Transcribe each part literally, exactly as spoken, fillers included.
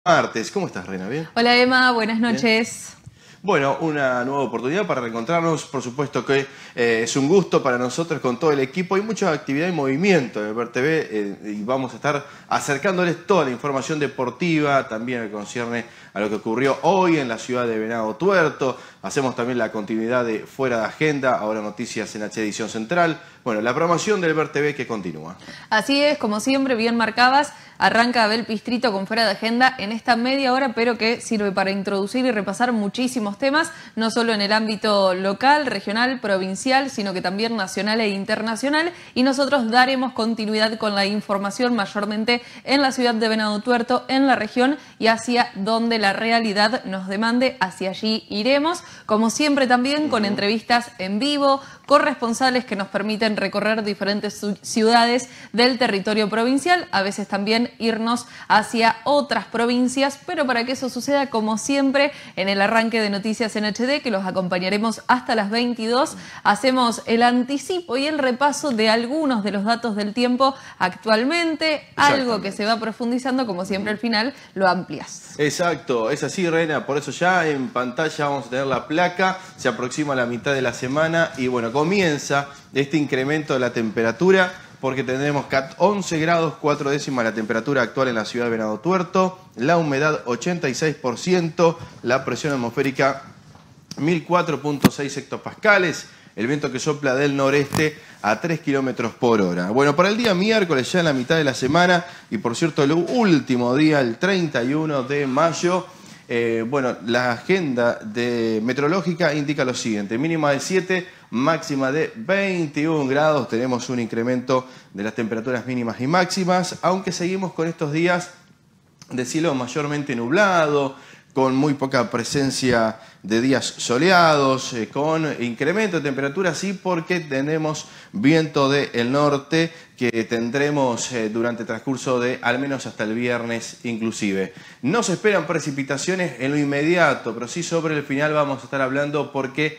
Martes, ¿cómo estás, Reina? ¿Bien? Hola Emma, buenas ¿Bien? noches. Bueno, una nueva oportunidad para reencontrarnos. Por supuesto que eh, es un gusto para nosotros con todo el equipo. Hay mucha actividad y movimiento en Ver T V eh, y vamos a estar acercándoles toda la información deportiva, también que concierne a lo que ocurrió hoy en la ciudad de Venado Tuerto. Hacemos también la continuidad de Fuera de Agenda, ahora noticias en H Edición Central. Bueno, la programación del Ver T V que continúa. Así es, como siempre, bien marcabas. Arranca Abel Pistrito con Fuera de Agenda en esta media hora, pero que sirve para introducir y repasar muchísimos temas, no solo en el ámbito local, regional, provincial, sino que también nacional e internacional. Y nosotros daremos continuidad con la información mayormente en la ciudad de Venado Tuerto, en la región y hacia donde la realidad nos demande, hacia allí iremos. Como siempre también con entrevistas en vivo, corresponsales que nos permiten recorrer diferentes ciudades del territorio provincial, a veces también irnos hacia otras provincias, pero para que eso suceda, como siempre, en el arranque de Noticias en H D, que los acompañaremos hasta las veintidós, hacemos el anticipo y el repaso de algunos de los datos del tiempo actualmente, algo que se va profundizando, como siempre al final lo amplias. Exacto, es así, Reina, por eso ya en pantalla vamos a tener la placa, se aproxima la mitad de la semana y bueno, comienza este incremento de la temperatura porque tendremos once grados cuatro décimas la temperatura actual en la ciudad de Venado Tuerto, la humedad ochenta y seis por ciento, la presión atmosférica mil cuatro punto seis hectopascales, el viento que sopla del noreste a tres kilómetros por hora. Bueno, para el día miércoles, ya en la mitad de la semana, y por cierto el último día, el treinta y uno de mayo, eh, bueno, la agenda de meteorológica indica lo siguiente: mínima de siete, máxima de veintiún grados, tenemos un incremento de las temperaturas mínimas y máximas, aunque seguimos con estos días de cielo mayormente nublado, con muy poca presencia de días soleados, eh, con incremento de temperatura, sí, porque tenemos viento del norte que tendremos eh, durante el transcurso de al menos hasta el viernes inclusive. No se esperan precipitaciones en lo inmediato, pero sí sobre el final vamos a estar hablando porque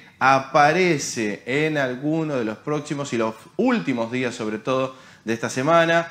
aparece en alguno de los próximos y los últimos días sobre todo de esta semana.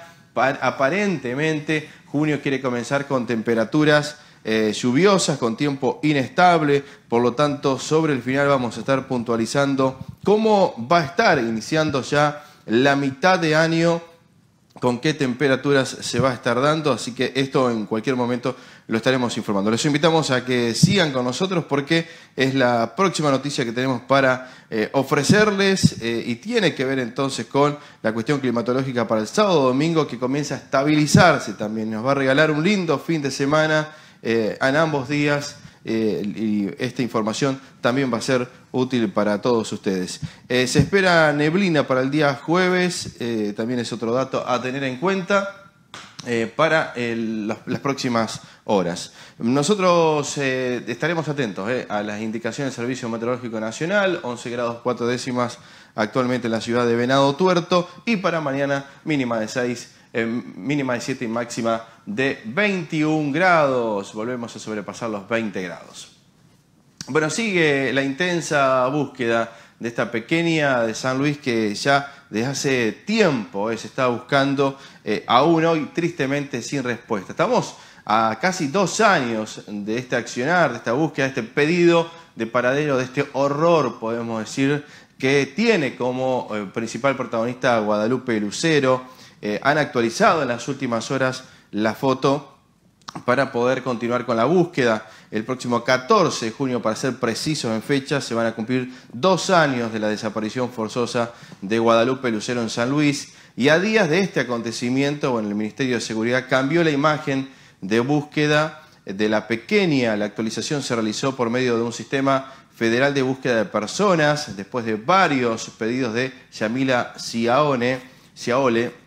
Aparentemente junio quiere comenzar con temperaturas Eh, lluviosas, con tiempo inestable, por lo tanto sobre el final vamos a estar puntualizando cómo va a estar iniciando ya la mitad de año, con qué temperaturas se va a estar dando, así que esto en cualquier momento lo estaremos informando. Les invitamos a que sigan con nosotros porque es la próxima noticia que tenemos para eh, ofrecerles eh, y tiene que ver entonces con la cuestión climatológica para el sábado domingo, que comienza a estabilizarse también. Nos va a regalar un lindo fin de semana Eh, en ambos días eh, y esta información también va a ser útil para todos ustedes. Eh, se espera neblina para el día jueves, eh, también es otro dato a tener en cuenta eh, para el, las, las próximas horas. Nosotros eh, estaremos atentos eh, a las indicaciones del Servicio Meteorológico Nacional, once grados cuatro décimas actualmente en la ciudad de Venado Tuerto, y para mañana mínima de seis, Eh, mínima de siete y máxima de veintiún grados. Volvemos a sobrepasar los veinte grados. Bueno, sigue la intensa búsqueda de esta pequeña de San Luis que ya desde hace tiempo eh, se está buscando, eh, aún hoy tristemente sin respuesta. Estamos a casi dos años de este accionar, de esta búsqueda, de este pedido de paradero, de este horror, podemos decir, que tiene como eh, principal protagonista a Guadalupe Lucero. Eh, han actualizado en las últimas horas la foto para poder continuar con la búsqueda. El próximo catorce de junio, para ser precisos en fecha, se van a cumplir dos años de la desaparición forzosa de Guadalupe Lucero en San Luis. Y a días de este acontecimiento, bueno, el Ministerio de Seguridad cambió la imagen de búsqueda de la pequeña. La actualización se realizó por medio de un sistema federal de búsqueda de personas, después de varios pedidos de Yamila Ciaone, Ciaole,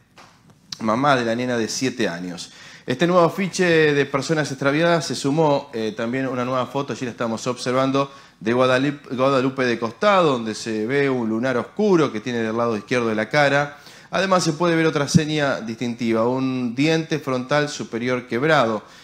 mamá de la nena de siete años. Este nuevo afiche de personas extraviadas se sumó eh, también una nueva foto, allí la estamos observando, de Guadalupe, Guadalupe de costado, donde se ve un lunar oscuro que tiene del lado izquierdo de la cara. Además se puede ver otra seña distintiva, un diente frontal superior quebrado.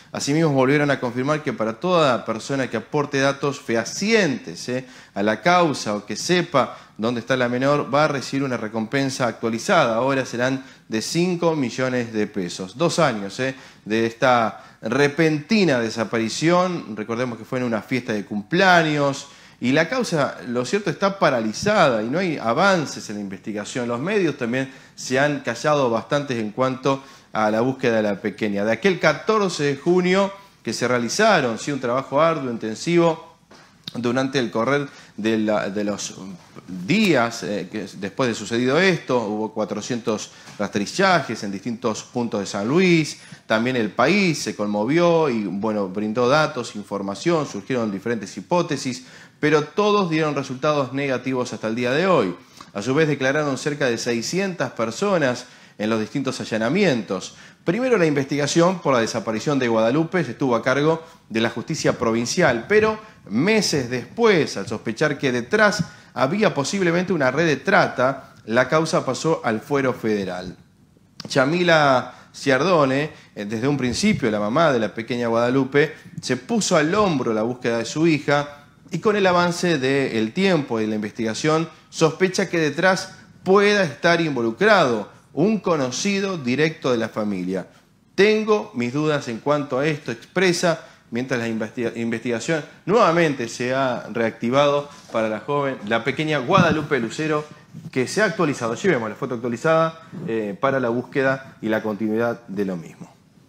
Asimismo, volvieron a confirmar que para toda persona que aporte datos fehacientes ¿eh? a la causa o que sepa dónde está la menor, va a recibir una recompensa actualizada. Ahora serán de cinco millones de pesos. Dos años ¿eh? de esta repentina desaparición. Recordemos que fue en una fiesta de cumpleaños. Y la causa, lo cierto, está paralizada y no hay avances en la investigación. Los medios también se han callado bastante en cuanto a la búsqueda de la pequeña. De aquel catorce de junio que se realizaron, sí, un trabajo arduo, intensivo, durante el correr de, la, de los días eh, que después de sucedido esto, hubo cuatrocientos rastrillajes en distintos puntos de San Luis, también el país se conmovió y bueno, brindó datos, información, surgieron diferentes hipótesis, pero todos dieron resultados negativos hasta el día de hoy. A su vez declararon cerca de seiscientas personas en los distintos allanamientos. Primero, la investigación por la desaparición de Guadalupe estuvo a cargo de la justicia provincial, pero meses después, al sospechar que detrás había posiblemente una red de trata, la causa pasó al fuero federal. Yamila Ciardone, desde un principio la mamá de la pequeña Guadalupe, se puso al hombro la búsqueda de su hija y con el avance del tiempo y de la investigación sospecha que detrás pueda estar involucrado un conocido directo de la familia. Tengo mis dudas en cuanto a esto, expresa, mientras la investiga investigación nuevamente se ha reactivado para la joven, la pequeña Guadalupe Lucero, que se ha actualizado, llevemos la foto actualizada, eh, para la búsqueda y la continuidad de lo mismo.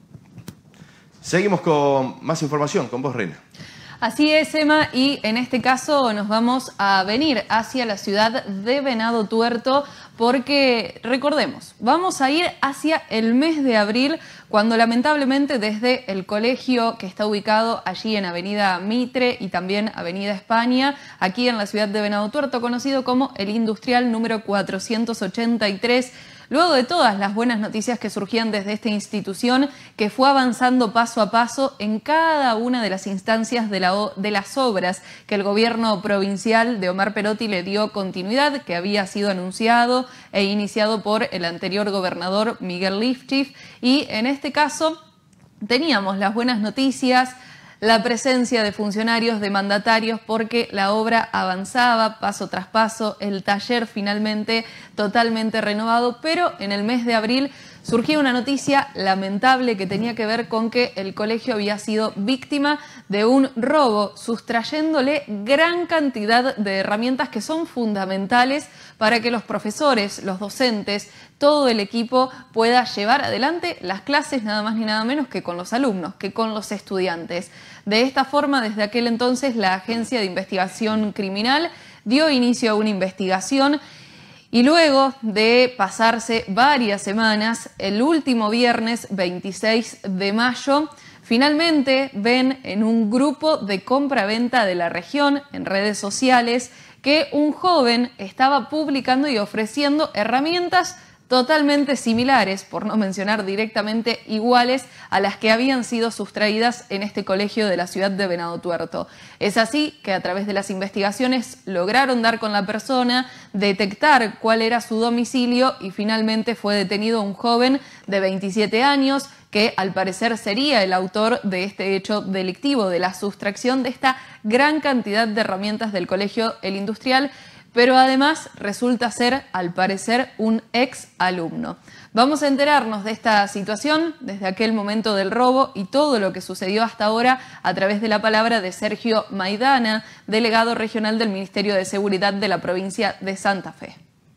Seguimos con más información, con vos, Reina. Así es, Emma, y en este caso nos vamos a venir hacia la ciudad de Venado Tuerto porque, recordemos, vamos a ir hacia el mes de abril, cuando lamentablemente desde el colegio que está ubicado allí en Avenida Mitre y también Avenida España, aquí en la ciudad de Venado Tuerto, conocido como el Industrial número cuatrocientos ochenta y tres, luego de todas las buenas noticias que surgían desde esta institución, que fue avanzando paso a paso en cada una de las instancias de, la, de las obras que el gobierno provincial de Omar Perotti le dio continuidad, que había sido anunciado e iniciado por el anterior gobernador Miguel Lifchitz, y en este caso teníamos las buenas noticias, la presencia de funcionarios, de mandatarios, porque la obra avanzaba paso tras paso, el taller finalmente totalmente renovado, pero en el mes de abril surgió una noticia lamentable que tenía que ver con que el colegio había sido víctima de un robo, sustrayéndole gran cantidad de herramientas que son fundamentales para que los profesores, los docentes, todo el equipo pueda llevar adelante las clases nada más ni nada menos que con los alumnos, que con los estudiantes. De esta forma, desde aquel entonces, la Agencia de Investigación Criminal dio inicio a una investigación y luego de pasarse varias semanas, el último viernes veintiséis de mayo, finalmente ven en un grupo de compra-venta de la región, en redes sociales, que un joven estaba publicando y ofreciendo herramientas totalmente similares, por no mencionar directamente iguales a las que habían sido sustraídas en este colegio de la ciudad de Venado Tuerto. Es así que a través de las investigaciones lograron dar con la persona, detectar cuál era su domicilio y finalmente fue detenido un joven de veintisiete años que al parecer sería el autor de este hecho delictivo, de la sustracción de esta gran cantidad de herramientas del colegio El Industrial, pero además resulta ser, al parecer, un ex alumno. Vamos a enterarnos de esta situación desde aquel momento del robo y todo lo que sucedió hasta ahora a través de la palabra de Sergio Maidana, delegado regional del Ministerio de Seguridad de la provincia de Santa Fe.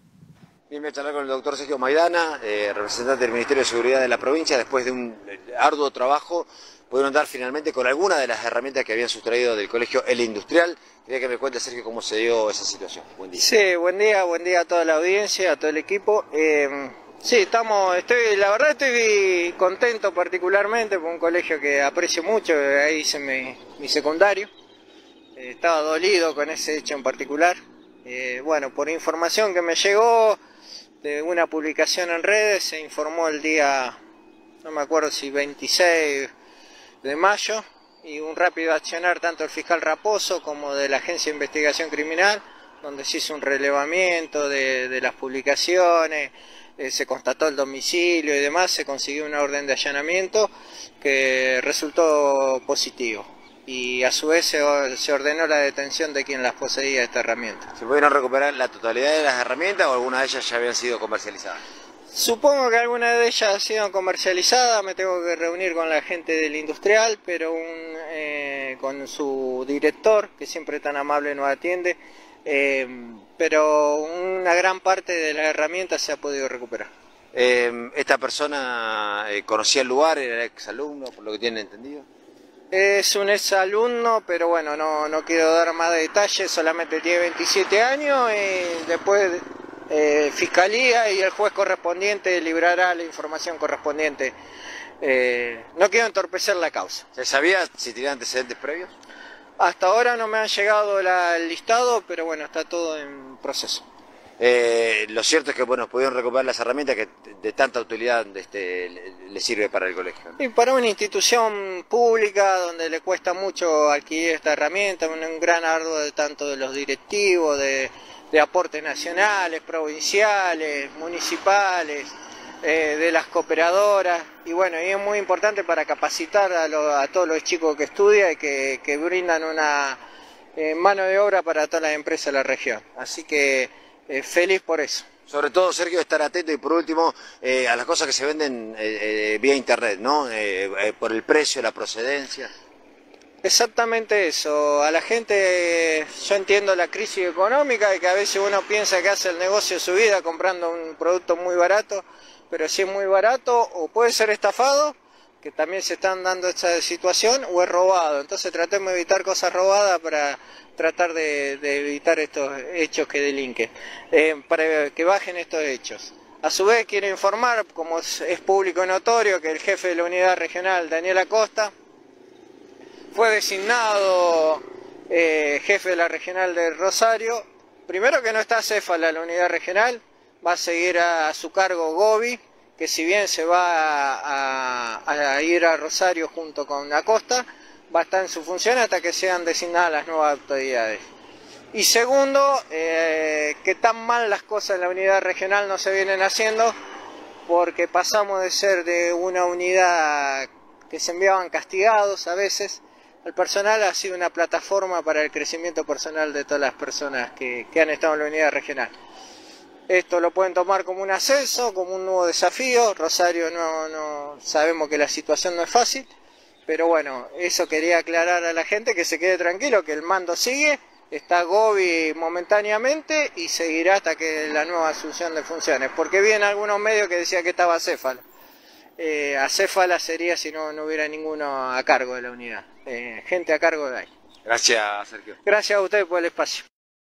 Bien, voy a charlar con el doctor Sergio Maidana, eh, representante del Ministerio de Seguridad de la provincia. Después de un arduo trabajo, pudieron dar finalmente con alguna de las herramientas que habían sustraído del colegio El Industrial. Quería que me cuente, Sergio, cómo se dio esa situación. Buen día. Sí, buen día, buen día a toda la audiencia, a todo el equipo. Eh, sí, estamos, estoy, la verdad estoy contento particularmente por un colegio que aprecio mucho, ahí hice mi, mi secundario. Eh, estaba dolido con ese hecho en particular. Eh, bueno, por información que me llegó de una publicación en redes, se informó el día, no me acuerdo si veintiséis de mayo, y un rápido accionar tanto del fiscal Raposo como de la Agencia de Investigación Criminal, donde se hizo un relevamiento de, de las publicaciones, eh, se constató el domicilio y demás, se consiguió una orden de allanamiento que resultó positivo. Y a su vez se, se ordenó la detención de quien las poseía esta herramienta. ¿Se pudieron recuperar la totalidad de las herramientas o algunas de ellas ya habían sido comercializadas? Supongo que algunas de ellas han sido comercializadas, me tengo que reunir con la gente del industrial, pero un, eh, con su director, que siempre tan amable nos atiende, eh, pero una gran parte de las herramientas se ha podido recuperar. Eh, ¿Esta persona eh, conocía el lugar, era exalumno, por lo que tienen entendido? Es un exalumno, pero bueno, no, no quiero dar más detalles, solamente tiene veintisiete años y después eh, Fiscalía y el juez correspondiente librará la información correspondiente. Eh, no quiero entorpecer la causa. ¿Se sabía si tenía antecedentes previos? Hasta ahora no me han llegado la, el listado, pero bueno, está todo en proceso. Eh, lo cierto es que bueno, pudieron recuperar las herramientas que de tanta utilidad este, le, le sirve para el colegio. Y para una institución pública donde le cuesta mucho adquirir esta herramienta, un, un gran arduo de tanto de los directivos, de, de aportes nacionales, provinciales, municipales, eh, de las cooperadoras, y bueno, y es muy importante para capacitar a, lo, a todos los chicos que estudian y que, que brindan una eh, mano de obra para todas las empresas de la región. Así que Eh, feliz por eso. Sobre todo, Sergio, estar atento y por último eh, a las cosas que se venden eh, eh, vía internet, ¿no? Eh, eh, por el precio, la procedencia. Exactamente eso. A la gente, yo entiendo la crisis económica y que a veces uno piensa que hace el negocio de su vida comprando un producto muy barato, pero si es muy barato o puede ser estafado, que también se están dando esta situación, o es robado. Entonces tratemos de evitar cosas robadas para tratar de, de evitar estos hechos que delinquen, eh, para que bajen estos hechos. A su vez quiero informar, como es, es público y notorio, que el jefe de la unidad regional, Daniel Acosta, fue designado eh, jefe de la regional de Rosario. Primero que no está acéfala la unidad regional, va a seguir a, a su cargo Gobi, que si bien se va a, a, a ir a Rosario junto con Acosta, va a estar en su función hasta que sean designadas las nuevas autoridades. Y segundo, eh, que tan mal las cosas en la unidad regional no se vienen haciendo, porque pasamos de ser de una unidad que se enviaban castigados a veces, el personal ha sido una plataforma para el crecimiento personal de todas las personas que, que han estado en la unidad regional. Esto lo pueden tomar como un ascenso, como un nuevo desafío. Rosario no, no sabemos que la situación no es fácil, pero bueno, eso quería aclarar a la gente, que se quede tranquilo, que el mando sigue, está Gobi momentáneamente y seguirá hasta que la nueva asunción de funciones, porque vi en algunos medios que decía que estaba acéfala. Eh, acéfala sería si no, no hubiera ninguno a cargo de la unidad, eh, gente a cargo de ahí. Gracias, Sergio. Gracias a ustedes por el espacio.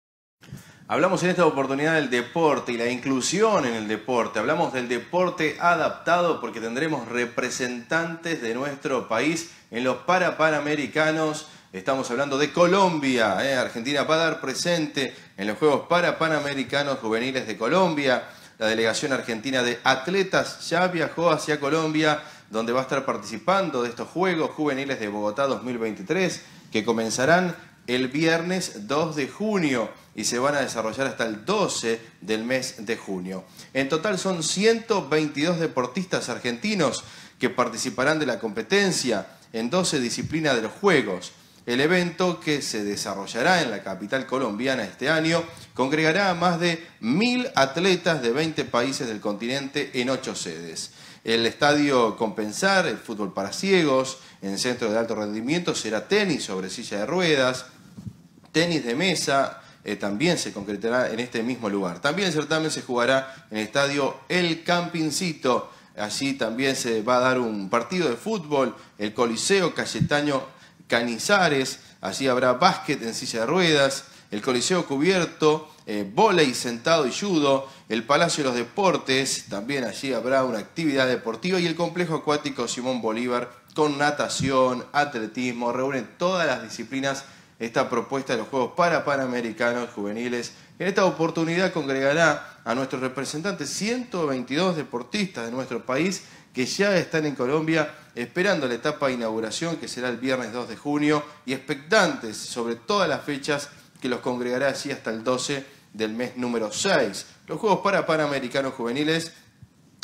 Hablamos en esta oportunidad del deporte y la inclusión en el deporte. Hablamos del deporte adaptado porque tendremos representantes de nuestro país en los Parapanamericanos. Estamos hablando de Colombia. ¿eh? Argentina va a dar presente en los Juegos Parapanamericanos Juveniles de Colombia. La delegación argentina de atletas ya viajó hacia Colombia, donde va a estar participando de estos Juegos Juveniles de Bogotá dos mil veintitrés, que comenzarán el viernes dos de junio y se van a desarrollar hasta el doce del mes de junio. En total son ciento veintidós deportistas argentinos que participarán de la competencia en doce disciplinas de los Juegos. El evento, que se desarrollará en la capital colombiana este año, congregará a más de mil atletas de veinte países del continente en ocho sedes. El estadio Compensar, el fútbol para ciegos, en centro de alto rendimiento será tenis sobre silla de ruedas, tenis de mesa, eh, también se concretará en este mismo lugar. También el certamen se jugará en el estadio El Campincito. Allí también se va a dar un partido de fútbol, el Coliseo Cayetano Canizares. Allí habrá básquet en silla de ruedas, el Coliseo Cubierto, eh, vóley sentado y judo, el Palacio de los Deportes, también allí habrá una actividad deportiva, y el Complejo Acuático Simón Bolívar con natación, atletismo. Reúne todas las disciplinas esta propuesta de los Juegos Parapanamericanos Juveniles. En esta oportunidad congregará a nuestros representantes, ciento veintidós deportistas de nuestro país que ya están en Colombia esperando la etapa de inauguración, que será el viernes dos de junio, y expectantes sobre todas las fechas que los congregará allí hasta el doce del mes número seis. Los Juegos Parapanamericanos Juveniles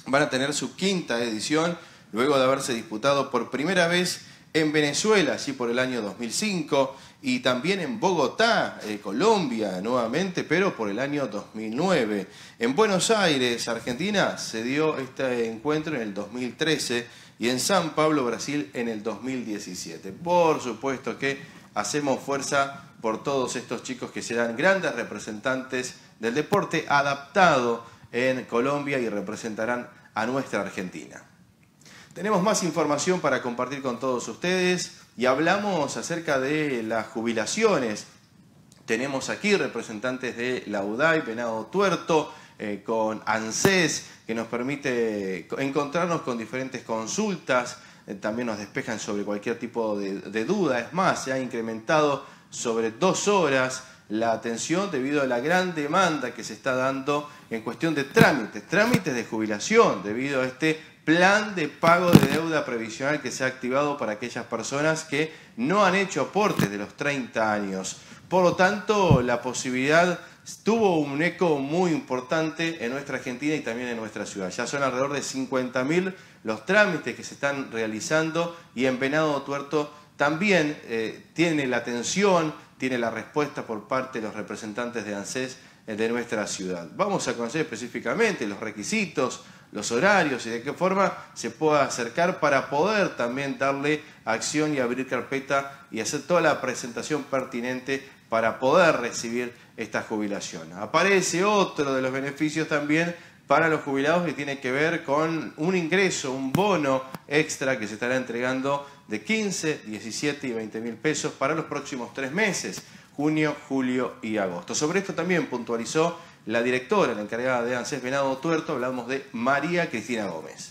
van a tener su quinta edición, luego de haberse disputado por primera vez en Venezuela, así por el año dos mil cinco, y también en Bogotá, eh, Colombia, nuevamente, pero por el año dos mil nueve. En Buenos Aires, Argentina, se dio este encuentro en el dos mil trece y en San Pablo, Brasil, en el dos mil diecisiete. Por supuesto que hacemos fuerza por todos estos chicos que serán grandes representantes del deporte adaptado en Colombia y representarán a nuestra Argentina. Tenemos más información para compartir con todos ustedes y hablamos acerca de las jubilaciones. Tenemos aquí representantes de la U D A I, Venado Tuerto, eh, con ANSES, que nos permite encontrarnos con diferentes consultas, eh, también nos despejan sobre cualquier tipo de, de duda. Es más, se ha incrementado sobre dos horas la atención debido a la gran demanda que se está dando en cuestión de trámites, trámites de jubilación, debido a este plan de pago de deuda previsional que se ha activado para aquellas personas que no han hecho aportes de los treinta años. Por lo tanto, la posibilidad tuvo un eco muy importante en nuestra Argentina y también en nuestra ciudad. Ya son alrededor de cincuenta mil los trámites que se están realizando y en Venado Tuerto también eh, tiene la atención, tiene la respuesta por parte de los representantes de ANSES eh, de nuestra ciudad. Vamos a conocer específicamente los requisitos, los horarios y de qué forma se pueda acercar para poder también darle acción y abrir carpeta y hacer toda la presentación pertinente para poder recibir esta jubilación. Aparece otro de los beneficios también para los jubilados que tiene que ver con un ingreso, un bono extra que se estará entregando de quince, diecisiete y veinte mil pesos para los próximos tres meses, junio, julio y agosto. Sobre esto también puntualizó la directora, la encargada de ANSES Venado Tuerto. Hablamos de María Cristina Gómez.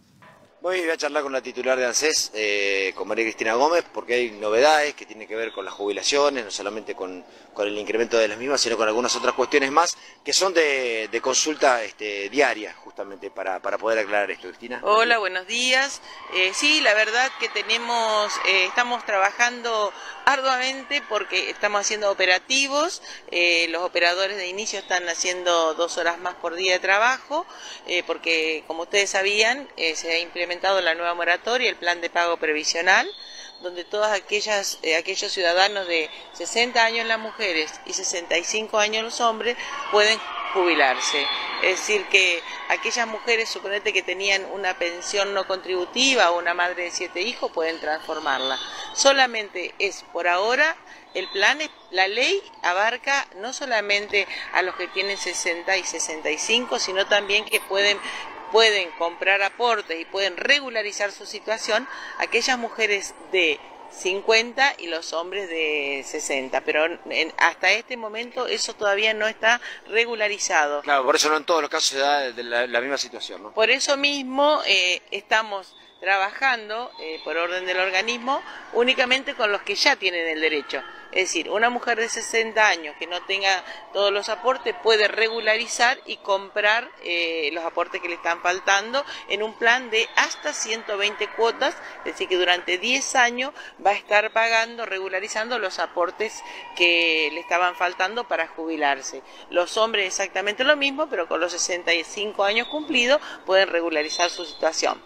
Hoy voy a charlar con la titular de ANSES, eh, con María Cristina Gómez, porque hay novedades que tienen que ver con las jubilaciones, no solamente con, con el incremento de las mismas, sino con algunas otras cuestiones más que son de, de consulta este, diaria, justamente para, para poder aclarar esto. Cristina. Hola, buenos días. Eh, sí, la verdad que tenemos, eh, estamos trabajando arduamente porque estamos haciendo operativos, eh, los operadores de inicio están haciendo dos horas más por día de trabajo, eh, porque como ustedes sabían, eh, se ha implementado la nueva moratoria, el plan de pago previsional, donde todas aquellas eh, aquellos ciudadanos de sesenta años las mujeres y sesenta y cinco años los hombres pueden jubilarse. Es decir, que aquellas mujeres, suponete que tenían una pensión no contributiva o una madre de siete hijos, pueden transformarla. Solamente es por ahora, el plan, la ley abarca no solamente a los que tienen sesenta y sesenta y cinco, sino también que pueden pueden comprar aportes y pueden regularizar su situación aquellas mujeres de cincuenta y los hombres de sesenta, pero en, hasta este momento eso todavía no está regularizado. Claro, por eso no en todos los casos se da de la, la misma situación, ¿no? Por eso mismo eh, estamos trabajando, eh, por orden del organismo, únicamente con los que ya tienen el derecho. Es decir, una mujer de sesenta años que no tenga todos los aportes puede regularizar y comprar eh, los aportes que le están faltando en un plan de hasta ciento veinte cuotas, es decir, que durante diez años va a estar pagando, regularizando los aportes que le estaban faltando para jubilarse. Los hombres exactamente lo mismo, pero con los sesenta y cinco años cumplidos pueden regularizar su situación.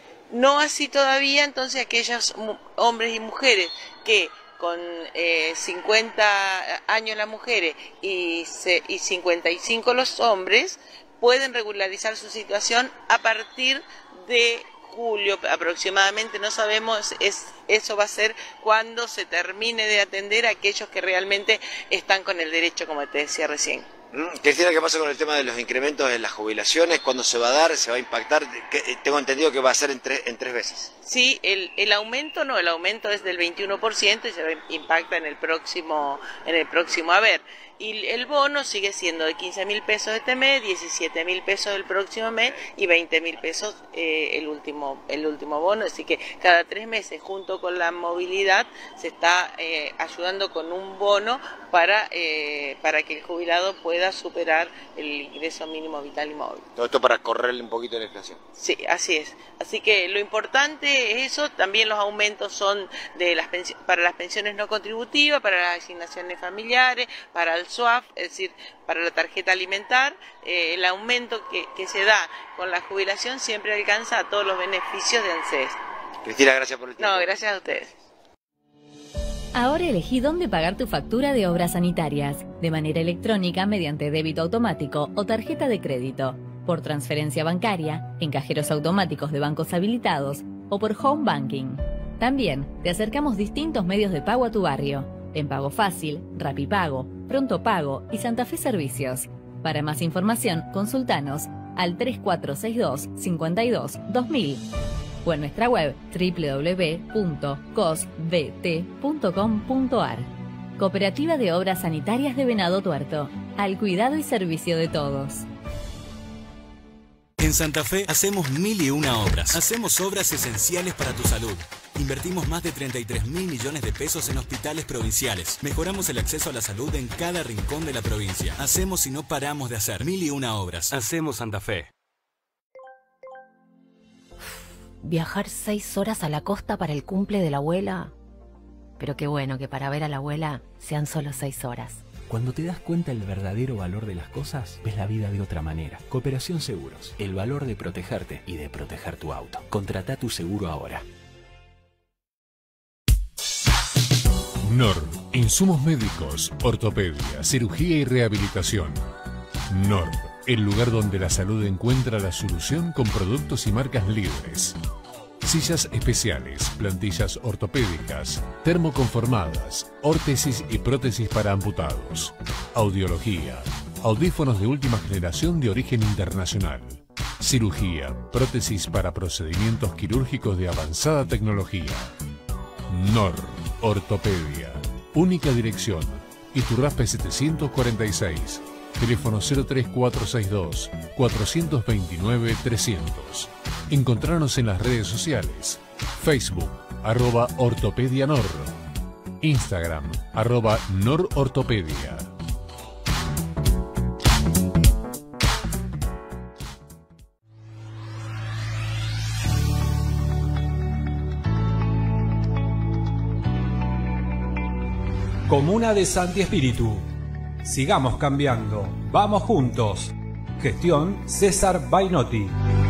No así todavía, entonces, aquellos hombres y mujeres que con eh, cincuenta años las mujeres y, se, y cincuenta y cinco los hombres, pueden regularizar su situación a partir de julio aproximadamente. No sabemos, es, eso va a ser cuando se termine de atender a aquellos que realmente están con el derecho, como te decía recién. Cristina, ¿qué pasa con el tema de los incrementos en las jubilaciones? ¿Cuándo se va a dar? ¿Se va a impactar? Tengo entendido que va a ser en, tre en tres veces. Sí, el, el aumento no, el aumento es del veintiuno por ciento y se impacta en el próximo, en el próximo haber. Y el bono sigue siendo de quince mil pesos este mes, diecisiete mil pesos el próximo mes y veinte mil pesos eh, el último el último bono. Así que cada tres meses, junto con la movilidad, se está eh, ayudando con un bono para, eh, para que el jubilado pueda pueda superar el ingreso mínimo vital y móvil. Todo esto para correrle un poquito la inflación. Sí, así es. Así que lo importante es eso. También los aumentos son de las para las pensiones no contributivas, para las asignaciones familiares, para el S U A F, es decir, para la tarjeta alimentar. Eh, el aumento que, que se da con la jubilación siempre alcanza a todos los beneficios de ANSES. Cristina, gracias por el tiempo. No, gracias a ustedes. Ahora elegí dónde pagar tu factura de obras sanitarias, de manera electrónica mediante débito automático o tarjeta de crédito, por transferencia bancaria, en cajeros automáticos de bancos habilitados o por home banking. También te acercamos distintos medios de pago a tu barrio, en Pago Fácil, Rapipago, Pronto Pago y Santa Fe Servicios. Para más información, consultanos al tres cuatro seis dos, cinco dos, dos mil o en nuestra web doble u doble u doble u punto cos b t punto com punto a r. Cooperativa de Obras Sanitarias de Venado Tuerto, al cuidado y servicio de todos. En Santa Fe hacemos mil y una obras. Hacemos obras esenciales para tu salud. Invertimos más de treinta y tres mil millones de pesos en hospitales provinciales. Mejoramos el acceso a la salud en cada rincón de la provincia. Hacemos y no paramos de hacer mil y una obras. Hacemos Santa Fe. Viajar seis horas a la costa para el cumple de la abuela. Pero qué bueno que para ver a la abuela sean solo seis horas. Cuando te das cuenta del verdadero valor de las cosas, ves la vida de otra manera. Cooperación Seguros, el valor de protegerte y de proteger tu auto. Contrata tu seguro ahora. N O R, insumos médicos, ortopedia, cirugía y rehabilitación. N O R, el lugar donde la salud encuentra la solución con productos y marcas líderes. Sillas especiales, plantillas ortopédicas, termoconformadas, órtesis y prótesis para amputados. Audiología, audífonos de última generación de origen internacional. Cirugía, prótesis para procedimientos quirúrgicos de avanzada tecnología. N O R, ortopedia. Única dirección, Iturraspe setecientos cuarenta y seis. Teléfono cero tres cuatro seis dos, cuatro dos nueve, trescientos. Encontrarnos en las redes sociales. Facebook, arroba Ortopedia N O R. Instagram, arroba Norortopedia. Comuna de Santi Espíritu. Sigamos cambiando. Vamos juntos. Gestión César Bainotti.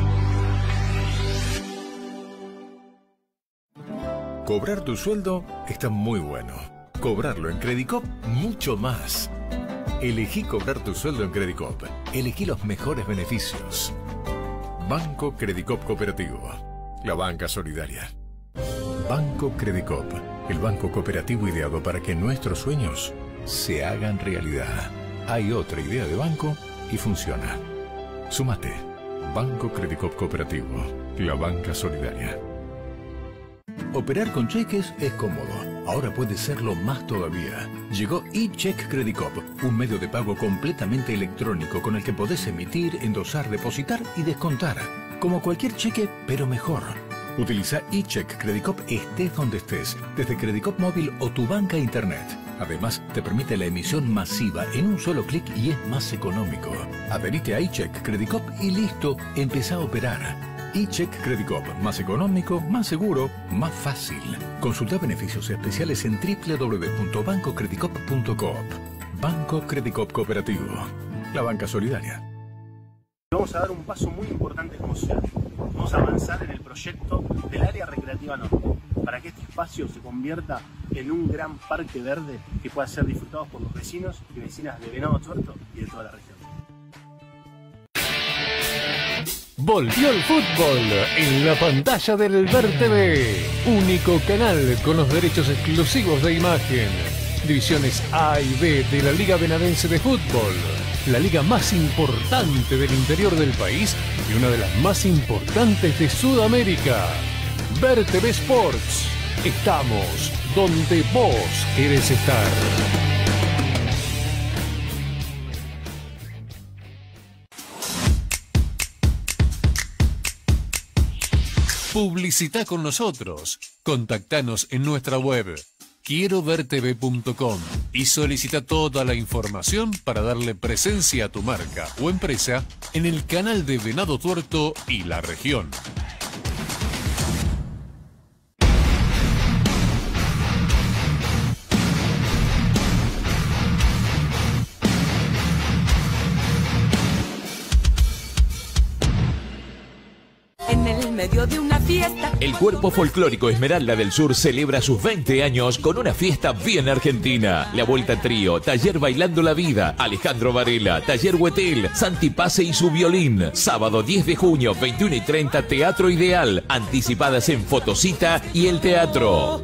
Cobrar tu sueldo está muy bueno. Cobrarlo en Credicop, mucho más. Elegí cobrar tu sueldo en Credicop. Elegí los mejores beneficios. Banco Credicop Cooperativo. La banca solidaria. Banco Credicop. El banco cooperativo ideado para que nuestros sueños se hagan realidad. Hay otra idea de banco y funciona. Súmate. Banco Credicop Cooperativo. La banca solidaria. Operar con cheques es cómodo. Ahora puede serlo más todavía. Llegó eCheck Credicop, un medio de pago completamente electrónico con el que podés emitir, endosar, depositar y descontar. Como cualquier cheque, pero mejor. Utiliza eCheck Credicop estés donde estés, desde Credicop móvil o tu banca internet. Además, te permite la emisión masiva en un solo clic y es más económico. Adherite a eCheck Credicop y listo, empezá a operar. eCheck Credicop, más económico, más seguro, más fácil. Consulta beneficios especiales en doble u doble u doble u punto banco credicop punto coop. Banco Credicop Cooperativo, la banca solidaria. Vamos a dar un paso muy importante como ciudad. Vamos a avanzar en el proyecto del área recreativa norte, para que este espacio se convierta en un gran parque verde que pueda ser disfrutado por los vecinos y vecinas de Venado Tuerto y de toda la región. Volvió el fútbol en la pantalla del Ver T V. Único canal con los derechos exclusivos de imagen. Divisiones A y B de la Liga Venadense de Fútbol. La liga más importante del interior del país y una de las más importantes de Sudamérica. Ver T V Sports. Estamos donde vos querés estar. Publicita con nosotros. Contactanos en nuestra web quiero ver t v punto com y solicita toda la información para darle presencia a tu marca o empresa en el canal de Venado Tuerto y la región. En el medio de una fiesta. El Cuerpo Folclórico Esmeralda del Sur celebra sus veinte años con una fiesta bien argentina. La Vuelta Trío, Taller Bailando la Vida, Alejandro Varela, Taller Huetel, Santi Pase y su violín. Sábado diez de junio, veintiuno y treinta, Teatro Ideal. Anticipadas en Fotocita y El Teatro.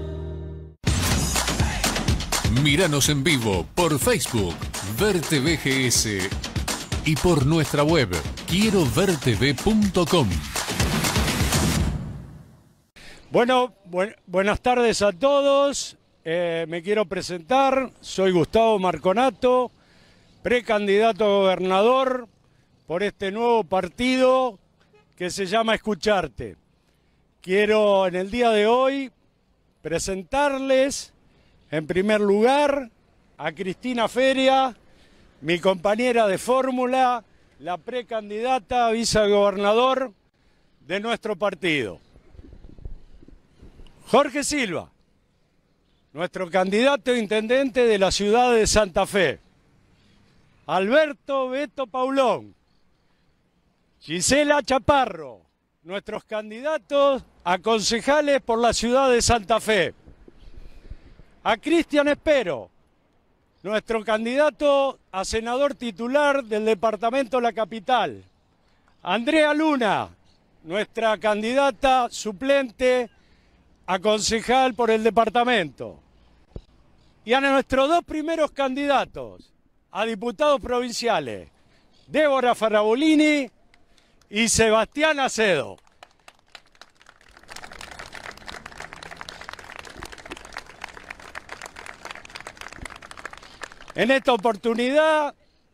Míranos en vivo por Facebook, Ver T V G S y por nuestra web, quiero ver t v punto com. Bueno, bu buenas tardes a todos. Eh, me quiero presentar. Soy Gustavo Marconato, precandidato a gobernador por este nuevo partido que se llama Escucharte. Quiero en el día de hoy presentarles, en primer lugar, a Cristina Feria, mi compañera de fórmula, la precandidata a vicegobernador de nuestro partido. Jorge Silva, nuestro candidato a intendente de la ciudad de Santa Fe. Alberto Beto Paulón. Gisela Chaparro, nuestros candidatos a concejales por la ciudad de Santa Fe. A Cristian Espero, nuestro candidato a senador titular del departamento La Capital. Andrea Luna, nuestra candidata suplente a concejal por el departamento. Y a nuestros dos primeros candidatos a diputados provinciales, Débora Farabolini y Sebastián Acedo. En esta oportunidad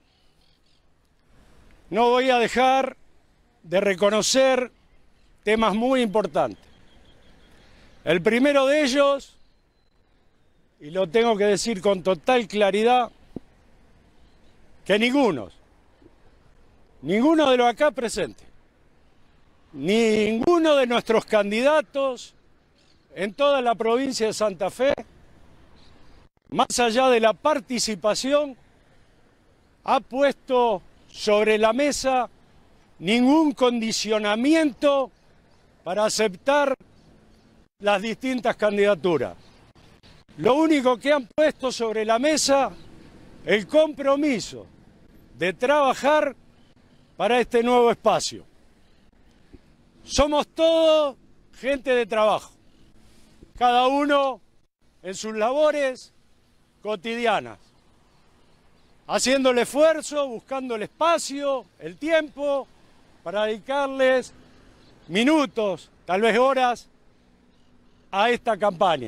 no voy a dejar de reconocer temas muy importantes. El primero de ellos, y lo tengo que decir con total claridad, que ninguno, ninguno de los acá presentes, ninguno de nuestros candidatos en toda la provincia de Santa Fe, más allá de la participación, ha puesto sobre la mesa ningún condicionamiento para aceptar las distintas candidaturas. Lo único que han puesto sobre la mesa, el compromiso de trabajar para este nuevo espacio. Somos todos gente de trabajo, cada uno en sus labores cotidianas, haciendo el esfuerzo, buscando el espacio, el tiempo, para dedicarles minutos, tal vez horas, a esta campaña.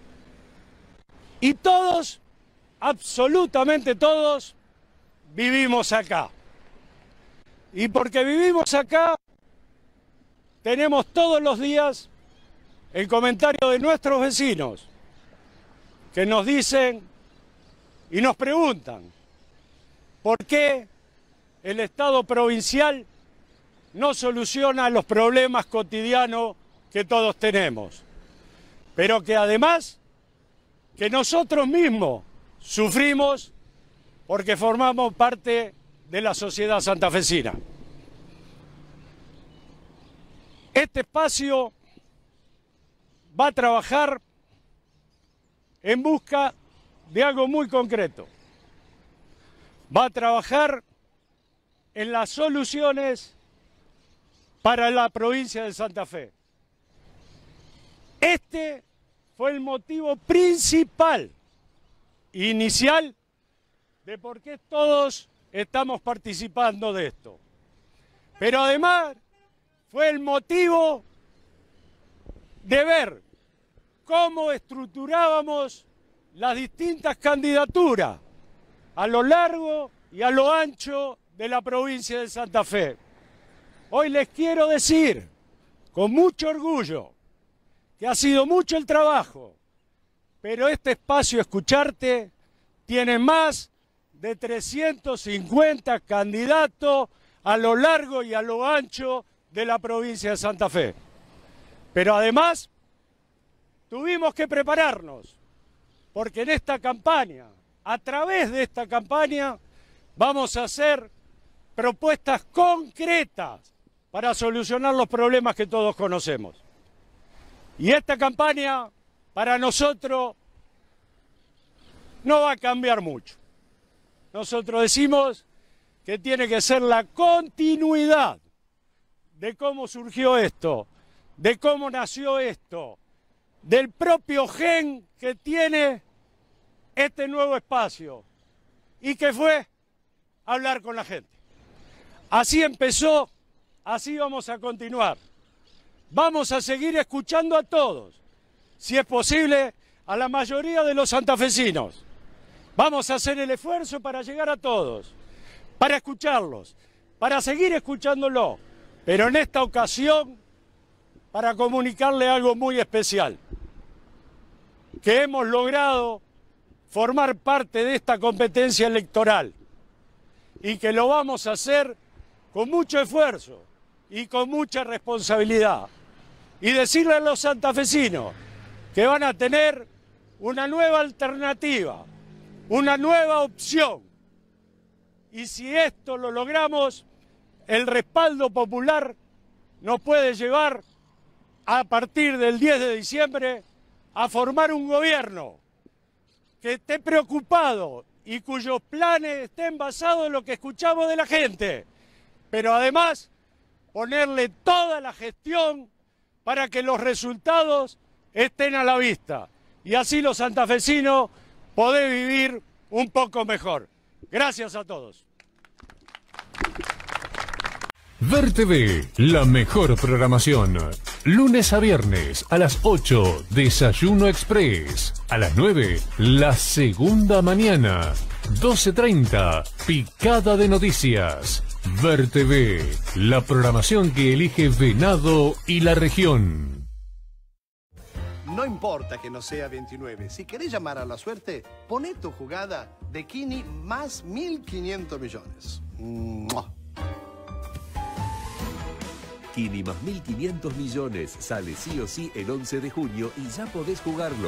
Y todos, absolutamente todos, vivimos acá. Y porque vivimos acá, tenemos todos los días el comentario de nuestros vecinos, que nos dicen y nos preguntan por qué el Estado provincial no soluciona los problemas cotidianos que todos tenemos, pero que además que nosotros mismos sufrimos porque formamos parte de la sociedad santafesina. Este espacio va a trabajar en busca de algo muy concreto. Va a trabajar en las soluciones para la provincia de Santa Fe. Este fue el motivo principal, inicial, de por qué todos estamos participando de esto. Pero además fue el motivo de ver cómo estructurábamos las distintas candidaturas a lo largo y a lo ancho de la provincia de Santa Fe. Hoy les quiero decir, con mucho orgullo, que ha sido mucho el trabajo pero este espacio Escucharte tiene más de trescientos cincuenta candidatos a lo largo y a lo ancho de la provincia de Santa Fe. Pero además, tuvimos que prepararnos, porque en esta campaña, a través de esta campaña, vamos a hacer propuestas concretas para solucionar los problemas que todos conocemos. Y esta campaña, para nosotros, no va a cambiar mucho. Nosotros decimos que tiene que ser la continuidad de cómo surgió esto, de cómo nació esto, del propio gen que tiene este nuevo espacio y que fue hablar con la gente. Así empezó, así vamos a continuar. Vamos a seguir escuchando a todos, si es posible, a la mayoría de los santafesinos. Vamos a hacer el esfuerzo para llegar a todos, para escucharlos, para seguir escuchándolo, pero en esta ocasión para comunicarle algo muy especial, que hemos logrado formar parte de esta competencia electoral y que lo vamos a hacer con mucho esfuerzo y con mucha responsabilidad. Y decirle a los santafesinos que van a tener una nueva alternativa, una nueva opción. Y si esto lo logramos, el respaldo popular nos puede llevar a partir del diez de diciembre a formar un gobierno que esté preocupado y cuyos planes estén basados en lo que escuchamos de la gente, pero además ponerle toda la gestión para que los resultados estén a la vista y así los santafesinos podés vivir un poco mejor. Gracias a todos. Ver T V, la mejor programación. Lunes a viernes a las ocho, Desayuno Express. A las nueve, La Segunda Mañana. doce treinta, Picada de Noticias. Ver T V, la programación que elige Venado y la región. No importa que no sea veintinueve. Si querés llamar a la suerte, poné tu jugada de Kini más mil quinientos millones. ¡Mua! Kini más mil quinientos millones sale sí o sí el once de junio y ya podés jugarlo.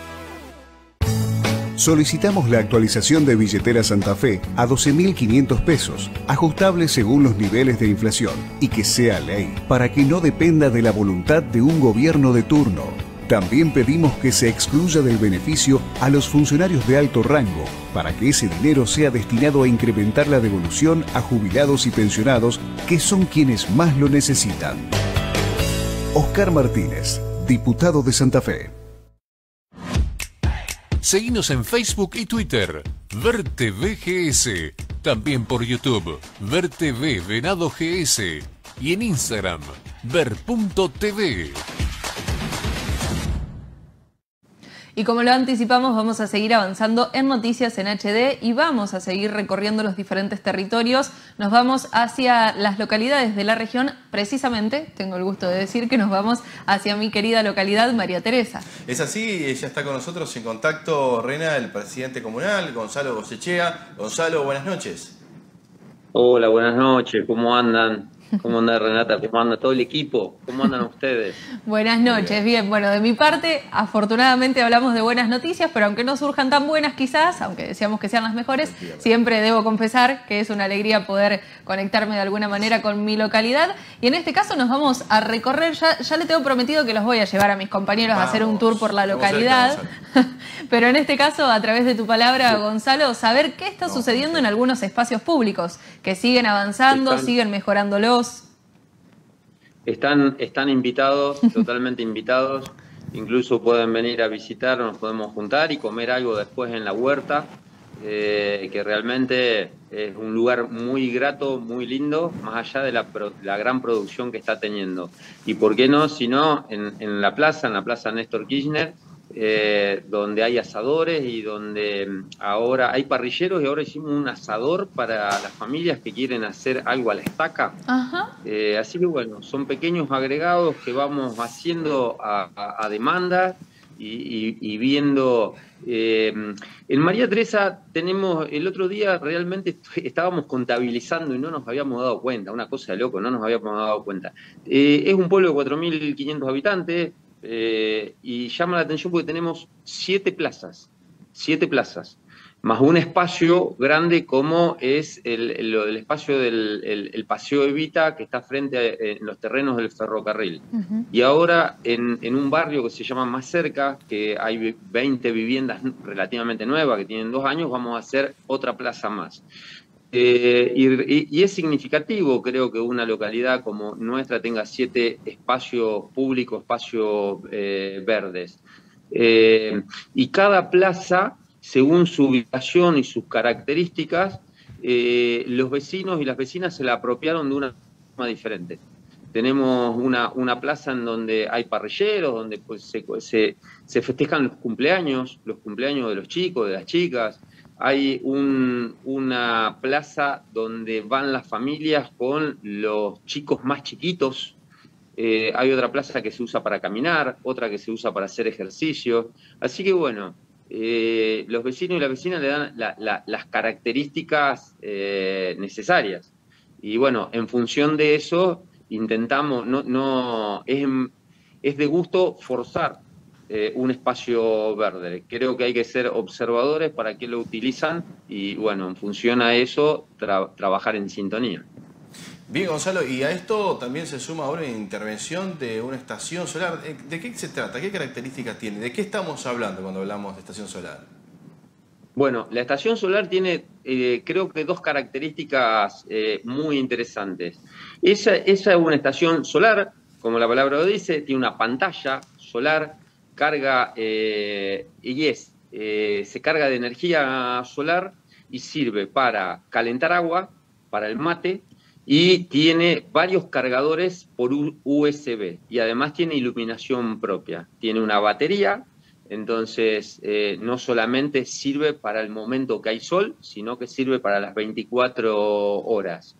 Solicitamos la actualización de billetera Santa Fe a doce mil quinientos pesos, ajustable según los niveles de inflación, y que sea ley, para que no dependa de la voluntad de un gobierno de turno. También pedimos que se excluya del beneficio a los funcionarios de alto rango, para que ese dinero sea destinado a incrementar la devolución a jubilados y pensionados, que son quienes más lo necesitan. Oscar Martínez, diputado de Santa Fe. Seguinos en Facebook y Twitter, Ver T V G S, también por YouTube, Ver T V Venado G S, y en Instagram, ver punto t v. Y como lo anticipamos, vamos a seguir avanzando en noticias en H D y vamos a seguir recorriendo los diferentes territorios. Nos vamos hacia las localidades de la región, precisamente, tengo el gusto de decir que nos vamos hacia mi querida localidad María Teresa. Es así, ya está con nosotros en contacto, Rena, el presidente comunal, Gonzalo Gossechea. Gonzalo, buenas noches. Hola, buenas noches, ¿cómo andan? ¿Cómo anda Renata? ¿Cómo anda todo el equipo? ¿Cómo andan ustedes? Buenas noches, bien. Bueno, de mi parte, afortunadamente hablamos de buenas noticias, pero aunque no surjan tan buenas quizás, aunque deseamos que sean las mejores, siempre debo confesar que es una alegría poder conectarme de alguna manera con mi localidad. Y en este caso nos vamos a recorrer, ya, ya le tengo prometido que los voy a llevar a mis compañeros vamos, a hacer un tour por la localidad, pero en este caso, a través de tu palabra, sí. Gonzalo, saber qué está no, sucediendo no. en algunos espacios públicos, que siguen avanzando, Están... siguen mejorándolos. Están, están invitados, totalmente invitados, incluso pueden venir a visitar, nos podemos juntar y comer algo después en la huerta, eh, que realmente es un lugar muy grato, muy lindo, más allá de la, la gran producción que está teniendo. Y por qué no, si no, en, en la plaza, en la plaza Néstor Kirchner, Eh, donde hay asadores y donde ahora hay parrilleros y ahora hicimos un asador para las familias que quieren hacer algo a la estaca. Ajá. Eh, así que bueno, son pequeños agregados que vamos haciendo a, a, a demanda y, y, y viendo... Eh, en María Teresa tenemos, el otro día realmente estábamos contabilizando y no nos habíamos dado cuenta, una cosa de loco, no nos habíamos dado cuenta. Eh, es un pueblo de cuatro mil quinientos habitantes eh, y llama la atención porque tenemos siete plazas, siete plazas, más un espacio grande como es el, el, el espacio del el, el Paseo Evita, que está frente a en los terrenos del ferrocarril. Uh-huh. Y ahora en, en un barrio que se llama Más Cerca, que hay veinte viviendas relativamente nuevas, que tienen dos años, vamos a hacer otra plaza más. Eh, y, y es significativo, creo, que una localidad como nuestra tenga siete espacios públicos, espacios eh, verdes. Eh, y cada plaza, según su ubicación y sus características, eh, los vecinos y las vecinas se la apropiaron de una forma diferente. Tenemos una, una plaza en donde hay parrilleros, donde pues, se, se, se festejan los cumpleaños, los cumpleaños de los chicos, de las chicas. Hay un, una plaza donde van las familias con los chicos más chiquitos. Eh, hay otra plaza que se usa para caminar, otra que se usa para hacer ejercicio. Así que bueno, Eh, los vecinos y las vecinas le dan la, la, las características eh, necesarias. Y bueno, en función de eso, intentamos, no, no es, es de gusto forzar eh, un espacio verde. Creo que hay que ser observadores para qué lo utilizan y bueno, en función a eso, tra trabajar en sintonía. Bien, Gonzalo, y a esto también se suma ahora una intervención de una estación solar. ¿De qué se trata? ¿Qué características tiene? ¿De qué estamos hablando cuando hablamos de estación solar? Bueno, la estación solar tiene, eh, creo que dos características eh, muy interesantes. Esa, esa es una estación solar, como la palabra lo dice, tiene una pantalla solar, carga, eh, y es, eh, se carga de energía solar y sirve para calentar agua, para el mate, y tiene varios cargadores por U S B y además tiene iluminación propia. Tiene una batería, entonces eh, no solamente sirve para el momento que hay sol, sino que sirve para las veinticuatro horas.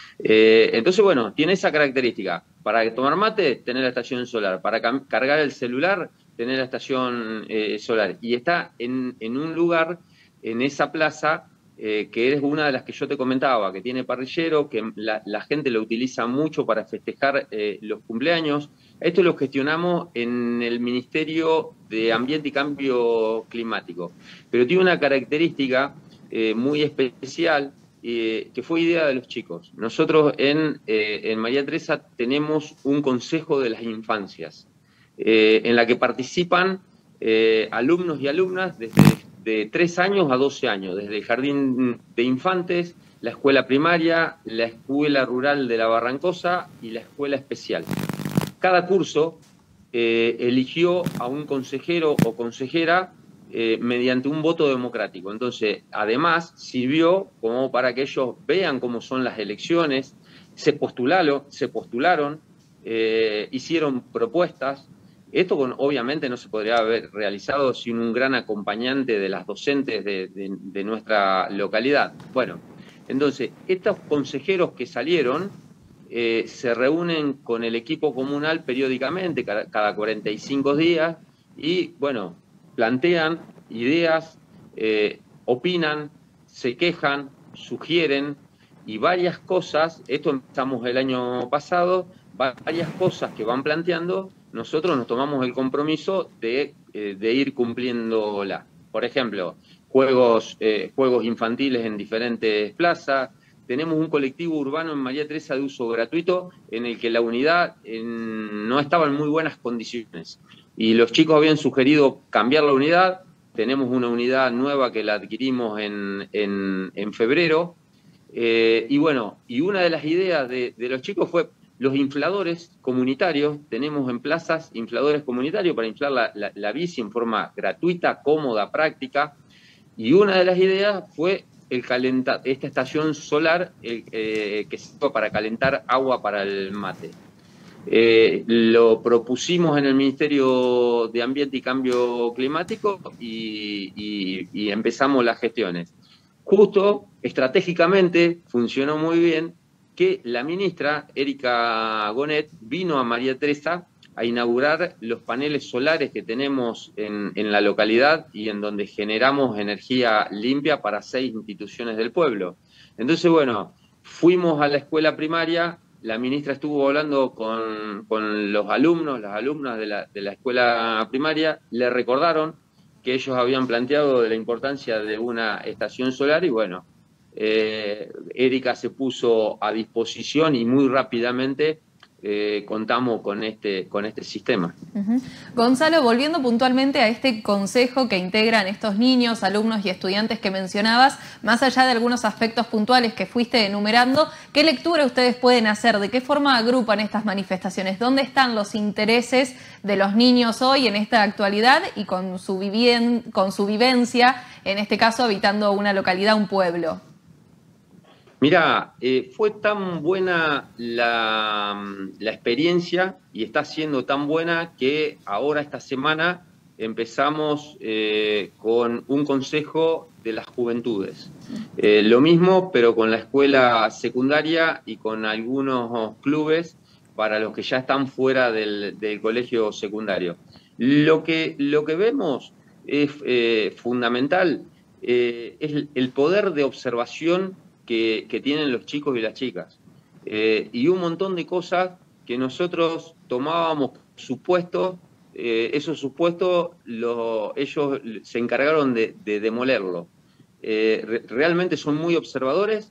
Eh, entonces, bueno, tiene esa característica. Para tomar mate, tener la estación solar. Para cargar el celular, tener la estación eh, solar. Y está en, en un lugar, en esa plaza, Eh, que es una de las que yo te comentaba, que tiene parrillero, que la, la gente lo utiliza mucho para festejar eh, los cumpleaños. Esto lo gestionamos en el Ministerio de Ambiente y Cambio Climático, pero tiene una característica eh, muy especial eh, que fue idea de los chicos. Nosotros en, eh, en María Teresa tenemos un consejo de las infancias, eh, en la que participan eh, alumnos y alumnas desde de tres años a doce años, desde el jardín de infantes, la escuela primaria, la escuela rural de la Barrancosa y la escuela especial. Cada curso eh, eligió a un consejero o consejera eh, mediante un voto democrático. Entonces, además, sirvió como para que ellos vean cómo son las elecciones, se postularon, se postularon eh, hicieron propuestas. Esto con, obviamente no se podría haber realizado sin un gran acompañante de las docentes de, de, de nuestra localidad. Bueno, entonces, estos consejeros que salieron eh, se reúnen con el equipo comunal periódicamente, cada, cada cuarenta y cinco días, y, bueno, plantean ideas, eh, opinan, se quejan, sugieren, y varias cosas, esto empezamos el año pasado, varias cosas que van planteando, nosotros nos tomamos el compromiso de, eh, de ir cumpliéndola. Por ejemplo, juegos, eh, juegos infantiles en diferentes plazas. Tenemos un colectivo urbano en María Teresa de uso gratuito en el que la unidad en, no estaba en muy buenas condiciones. Y los chicos habían sugerido cambiar la unidad. Tenemos una unidad nueva que la adquirimos en, en, en febrero. Eh, y bueno, y una de las ideas de, de los chicos fue los infladores comunitarios. Tenemos en plazas infladores comunitarios para inflar la, la, la bici en forma gratuita, cómoda, práctica. Y una de las ideas fue el calenta, esta estación solar el, eh, que sirve para calentar agua para el mate. Eh, lo propusimos en el Ministerio de Ambiente y Cambio Climático y, y, y empezamos las gestiones. Justo, estratégicamente, funcionó muy bien que la ministra, Erika Gonet, vino a María Teresa a inaugurar los paneles solares que tenemos en, en la localidad y en donde generamos energía limpia para seis instituciones del pueblo. Entonces, bueno, fuimos a la escuela primaria, la ministra estuvo hablando con, con los alumnos, las alumnas de la, de la escuela primaria, le recordaron que ellos habían planteado de la importancia de una estación solar y bueno, eh, Erika se puso a disposición y muy rápidamente Eh, contamos con este, con este sistema. Uh-huh. Gonzalo, volviendo puntualmente a este consejo que integran estos niños, alumnos y estudiantes que mencionabas, más allá de algunos aspectos puntuales que fuiste enumerando, ¿qué lectura ustedes pueden hacer? ¿De qué forma agrupan estas manifestaciones? ¿Dónde están los intereses de los niños hoy en esta actualidad y con su, vivien, con su vivencia, en este caso habitando una localidad, un pueblo? Mirá, eh, fue tan buena la, la experiencia y está siendo tan buena que ahora esta semana empezamos eh, con un consejo de las juventudes. Eh, lo mismo, pero con la escuela secundaria y con algunos clubes para los que ya están fuera del, del colegio secundario. Lo que, lo que vemos es eh, fundamental, eh, es el poder de observación Que, que tienen los chicos y las chicas. Eh, y un montón de cosas que nosotros tomábamos supuestos, eh, esos supuestos lo, ellos se encargaron de, de demolerlo. Eh, re, realmente son muy observadores,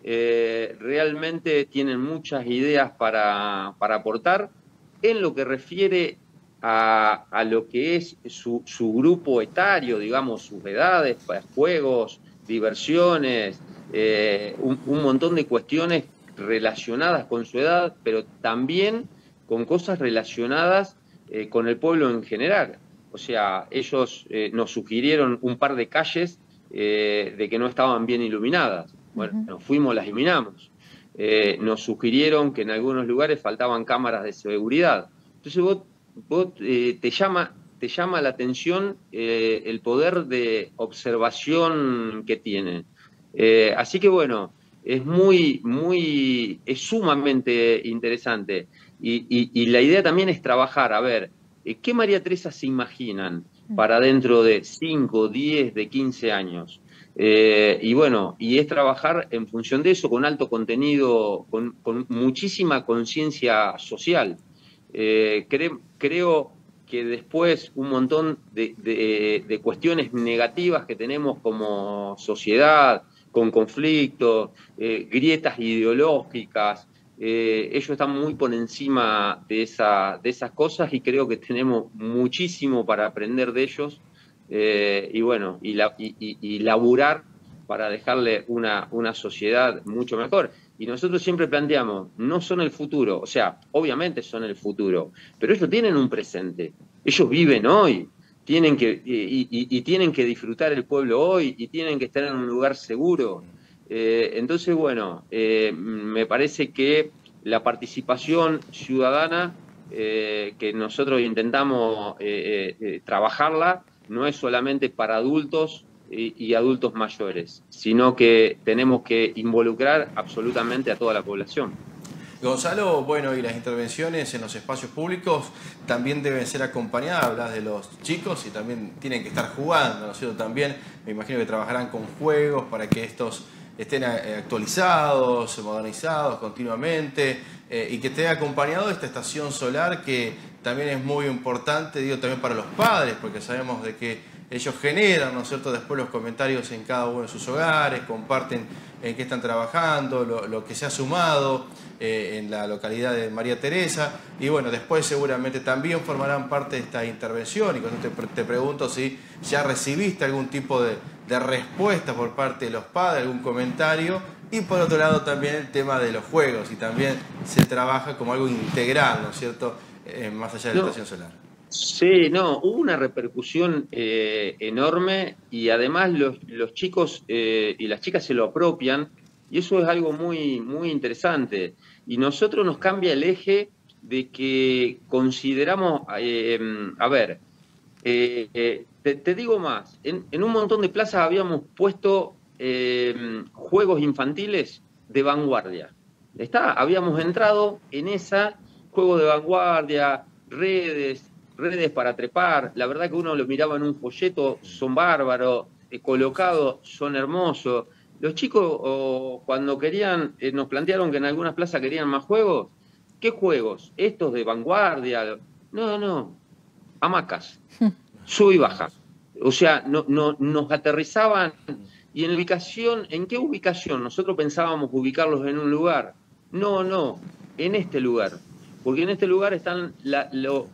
eh, realmente tienen muchas ideas para, para aportar en lo que refiere a, a lo que es su, su grupo etario, digamos, sus edades, juegos, diversiones, Eh, un, un montón de cuestiones relacionadas con su edad, pero también con cosas relacionadas eh, con el pueblo en general. O sea, ellos eh, nos sugirieron un par de calles eh, de que no estaban bien iluminadas. Bueno, uh-huh. nos fuimos, las iluminamos. Eh, nos sugirieron que en algunos lugares faltaban cámaras de seguridad. Entonces vos, vos eh, te llama... te llama la atención eh, el poder de observación que tienen. Eh, así que bueno, es muy, muy, es sumamente interesante. Y, y, y la idea también es trabajar, a ver, ¿qué María Teresa se imaginan para dentro de cinco, diez, de quince años? Eh, y bueno, y es trabajar en función de eso, con alto contenido, con, con muchísima conciencia social. Eh, cre, creo que después un montón de, de, de cuestiones negativas que tenemos como sociedad, con conflictos, eh, grietas ideológicas, eh, ellos están muy por encima de, esa, de esas cosas y creo que tenemos muchísimo para aprender de ellos eh, y bueno, y, la, y, y, y laburar para dejarle una, una sociedad mucho mejor. Y nosotros siempre planteamos, no son el futuro, o sea, obviamente son el futuro, pero ellos tienen un presente, ellos viven hoy, tienen que, y, y, y tienen que disfrutar el pueblo hoy, y tienen que estar en un lugar seguro. Eh, entonces, bueno, eh, me parece que la participación ciudadana, eh, que nosotros intentamos eh, eh, trabajarla, no es solamente para adultos, y adultos mayores, sino que tenemos que involucrar absolutamente a toda la población. Gonzalo, bueno, y las intervenciones en los espacios públicos también deben ser acompañadas, hablas de los chicos y también tienen que estar jugando, ¿no es cierto? También me imagino que trabajarán con juegos para que estos estén actualizados, modernizados continuamente eh, y que esté acompañado de esta estación solar que también es muy importante, digo, también para los padres, porque sabemos de que ellos generan, ¿no es cierto?, después los comentarios en cada uno de sus hogares, comparten en qué están trabajando, lo, lo que se ha sumado eh, en la localidad de María Teresa. Y bueno, después seguramente también formarán parte de esta intervención. Y con esto te, te pregunto si ya recibiste algún tipo de, de respuesta por parte de los padres, algún comentario. Y por otro lado también el tema de los juegos. Y también se trabaja como algo integral, ¿no es cierto?, eh, más allá de la no. estación solar. Sí, no, hubo una repercusión eh, enorme y además los, los chicos eh, y las chicas se lo apropian y eso es algo muy, muy interesante. Y nosotros nos cambia el eje de que consideramos, eh, a ver, eh, eh, te, te digo más, en, en un montón de plazas habíamos puesto eh, juegos infantiles de vanguardia. ¿Está? Habíamos entrado en esa, juego de vanguardia, redes, redes para trepar. La verdad que uno lo miraba en un folleto, son bárbaros, eh, colocados, son hermosos. Los chicos oh, cuando querían, eh, nos plantearon que en algunas plazas querían más juegos. ¿Qué juegos? Estos de vanguardia. No, no, hamacas, sub y baja. O sea, no, no, nos aterrizaban. Y en la ubicación, ¿en qué ubicación? Nosotros pensábamos ubicarlos en un lugar. No, no, en este lugar. Porque en este lugar están la, lo,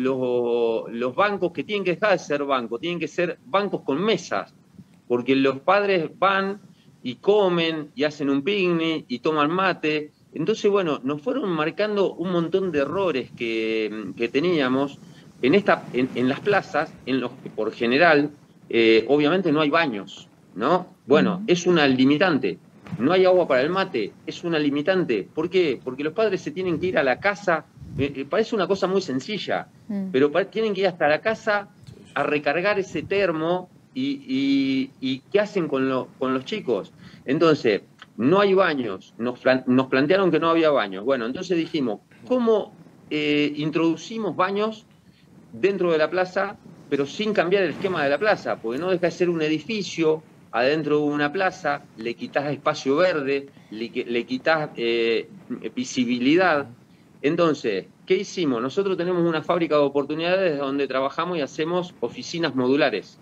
lo, los bancos que tienen que dejar de ser bancos, tienen que ser bancos con mesas. Porque los padres van y comen y hacen un picnic y toman mate. Entonces, bueno, nos fueron marcando un montón de errores que, que teníamos en, esta, en, en las plazas, en los que por general, eh, obviamente no hay baños, ¿no? Bueno, uh-huh. es una limitante. No hay agua para el mate, es una limitante. ¿Por qué? Porque los padres se tienen que ir a la casa, eh, parece una cosa muy sencilla, uh-huh. pero tienen que ir hasta la casa a recargar ese termo y, y, y ¿qué hacen con, lo, con los chicos? Entonces, no hay baños, nos, plan, nos plantearon que no había baños. Bueno, entonces dijimos, ¿cómo eh, introducimos baños dentro de la plaza, pero sin cambiar el esquema de la plaza? Porque no deja de ser un edificio adentro de una plaza, le quitas espacio verde, le, le quitas eh, visibilidad. Entonces, ¿qué hicimos? Nosotros tenemos una fábrica de oportunidades donde trabajamos y hacemos oficinas modulares.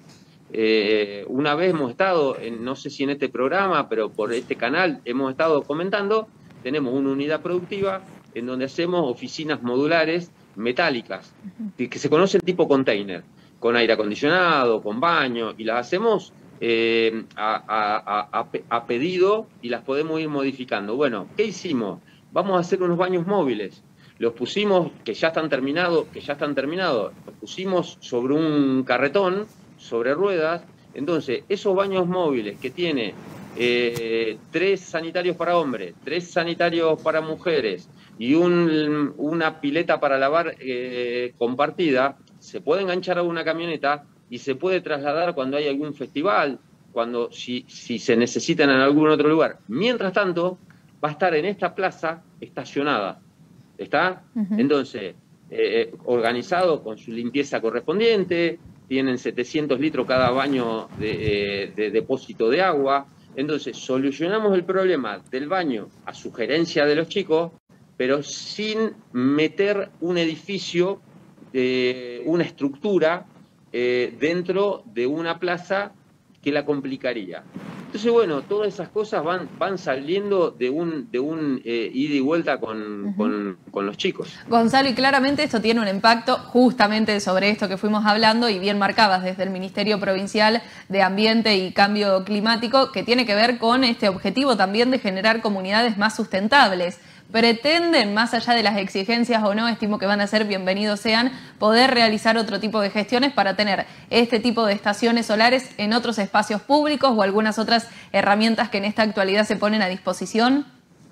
Eh, una vez hemos estado, en, no sé si en este programa, pero por este canal hemos estado comentando, tenemos una unidad productiva en donde hacemos oficinas modulares metálicas, que, que se conocen tipo container, con aire acondicionado, con baño, y las hacemos eh, a, a, a, a pedido y las podemos ir modificando. Bueno, ¿qué hicimos? Vamos a hacer unos baños móviles. Los pusimos, que ya están terminados, que ya están terminados, los pusimos sobre un carretón, sobre ruedas. Entonces, esos baños móviles que tiene eh, tres sanitarios para hombres, tres sanitarios para mujeres y un, una pileta para lavar eh, compartida, se puede enganchar a una camioneta y se puede trasladar cuando hay algún festival, cuando si, si se necesitan en algún otro lugar. Mientras tanto, va a estar en esta plaza estacionada. ¿Está? Uh-huh. Entonces, eh, organizado con su limpieza correspondiente, tienen setecientos litros cada baño de, eh, de depósito de agua. Entonces, solucionamos el problema del baño a sugerencia de los chicos, pero sin meter un edificio, eh, una estructura eh, dentro de una plaza que la complicaría. Entonces, bueno, todas esas cosas van, van saliendo de un, de un eh, ida y vuelta con, uh-huh. con, con los chicos. Gonzalo, y claramente esto tiene un impacto justamente sobre esto que fuimos hablando y bien marcabas desde el Ministerio Provincial de Ambiente y Cambio Climático, que tiene que ver con este objetivo también de generar comunidades más sustentables. Pretenden, más allá de las exigencias o no, estimo que van a ser bienvenidos sean, poder realizar otro tipo de gestiones para tener este tipo de estaciones solares en otros espacios públicos o algunas otras herramientas que en esta actualidad se ponen a disposición.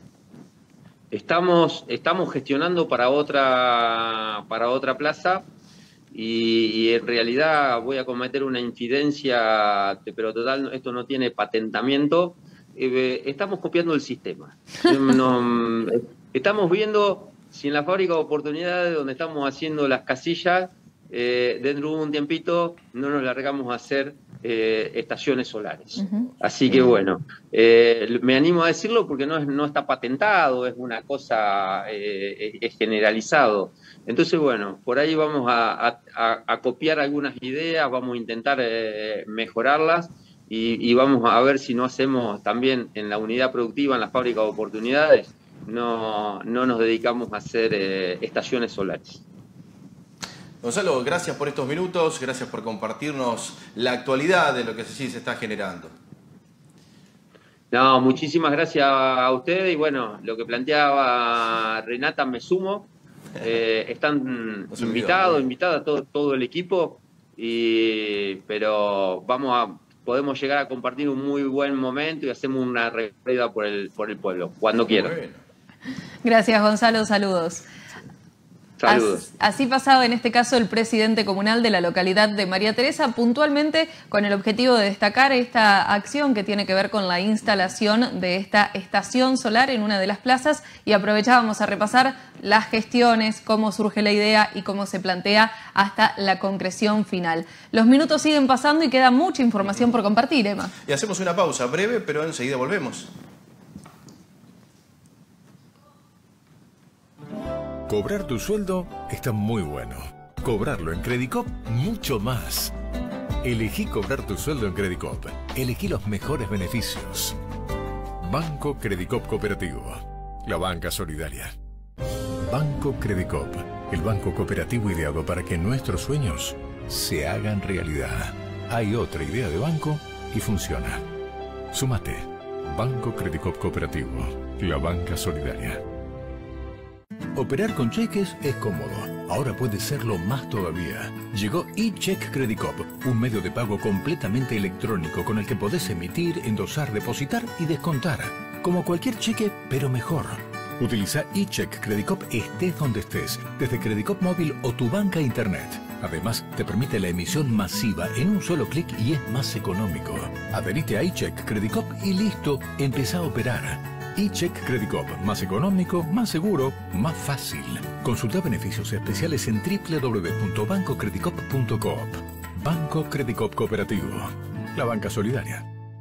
Estamos, estamos gestionando para otra, para otra plaza y, y en realidad voy a cometer una infidencia, pero total, esto no tiene patentamiento. Eh, estamos copiando el sistema. No, estamos viendo si en la fábrica de oportunidades donde estamos haciendo las casillas, eh, dentro de un tiempito no nos largamos a hacer eh, estaciones solares. Uh-huh. Así que bueno, eh, me animo a decirlo porque no, es, no está patentado, es una cosa, eh, es generalizado. Entonces bueno, por ahí vamos a, a, a copiar algunas ideas, vamos a intentar eh, mejorarlas. Y, y vamos a ver si no hacemos también en la unidad productiva, en la fábrica de oportunidades, no, no nos dedicamos a hacer eh, estaciones solares. Gonzalo, gracias por estos minutos, gracias por compartirnos la actualidad de lo que sí se está generando. No, muchísimas gracias a ustedes y bueno, lo que planteaba Renata me sumo. Eh, están invitados, invitadas todo, todo el equipo, y, pero vamos a... podemos llegar a compartir un muy buen momento y hacemos una recorrida por el, por el pueblo, cuando quieran. Gracias, Gonzalo. Saludos. Saludos. Así pasaba en este caso el presidente comunal de la localidad de María Teresa, puntualmente con el objetivo de destacar esta acción que tiene que ver con la instalación de esta estación solar en una de las plazas, y aprovechábamos a repasar las gestiones, cómo surge la idea y cómo se plantea hasta la concreción final. Los minutos siguen pasando y queda mucha información por compartir, Emma. Y hacemos una pausa breve, pero enseguida volvemos. Cobrar tu sueldo está muy bueno. Cobrarlo en Credicop, mucho más. Elegí cobrar tu sueldo en Credicop. Elegí los mejores beneficios. Banco Credicop Cooperativo. La banca solidaria. Banco Credicop. El banco cooperativo ideado para que nuestros sueños se hagan realidad. Hay otra idea de banco y funciona. Súmate. Banco Credicop Cooperativo. La banca solidaria. Operar con cheques es cómodo. Ahora puede serlo más todavía. Llegó eCheck Credicop, un medio de pago completamente electrónico con el que podés emitir, endosar, depositar y descontar. Como cualquier cheque, pero mejor. Utiliza eCheck Credicop estés donde estés, desde Credicop móvil o tu banca internet. Además, te permite la emisión masiva en un solo clic y es más económico. Adherite a eCheck Credicop y listo, empezá a operar. eCheck Credicop, más económico, más seguro, más fácil. Consulta beneficios especiales en doble u doble u doble u punto banco credicop punto coop. Banco Credicop Cooperativo, la banca solidaria.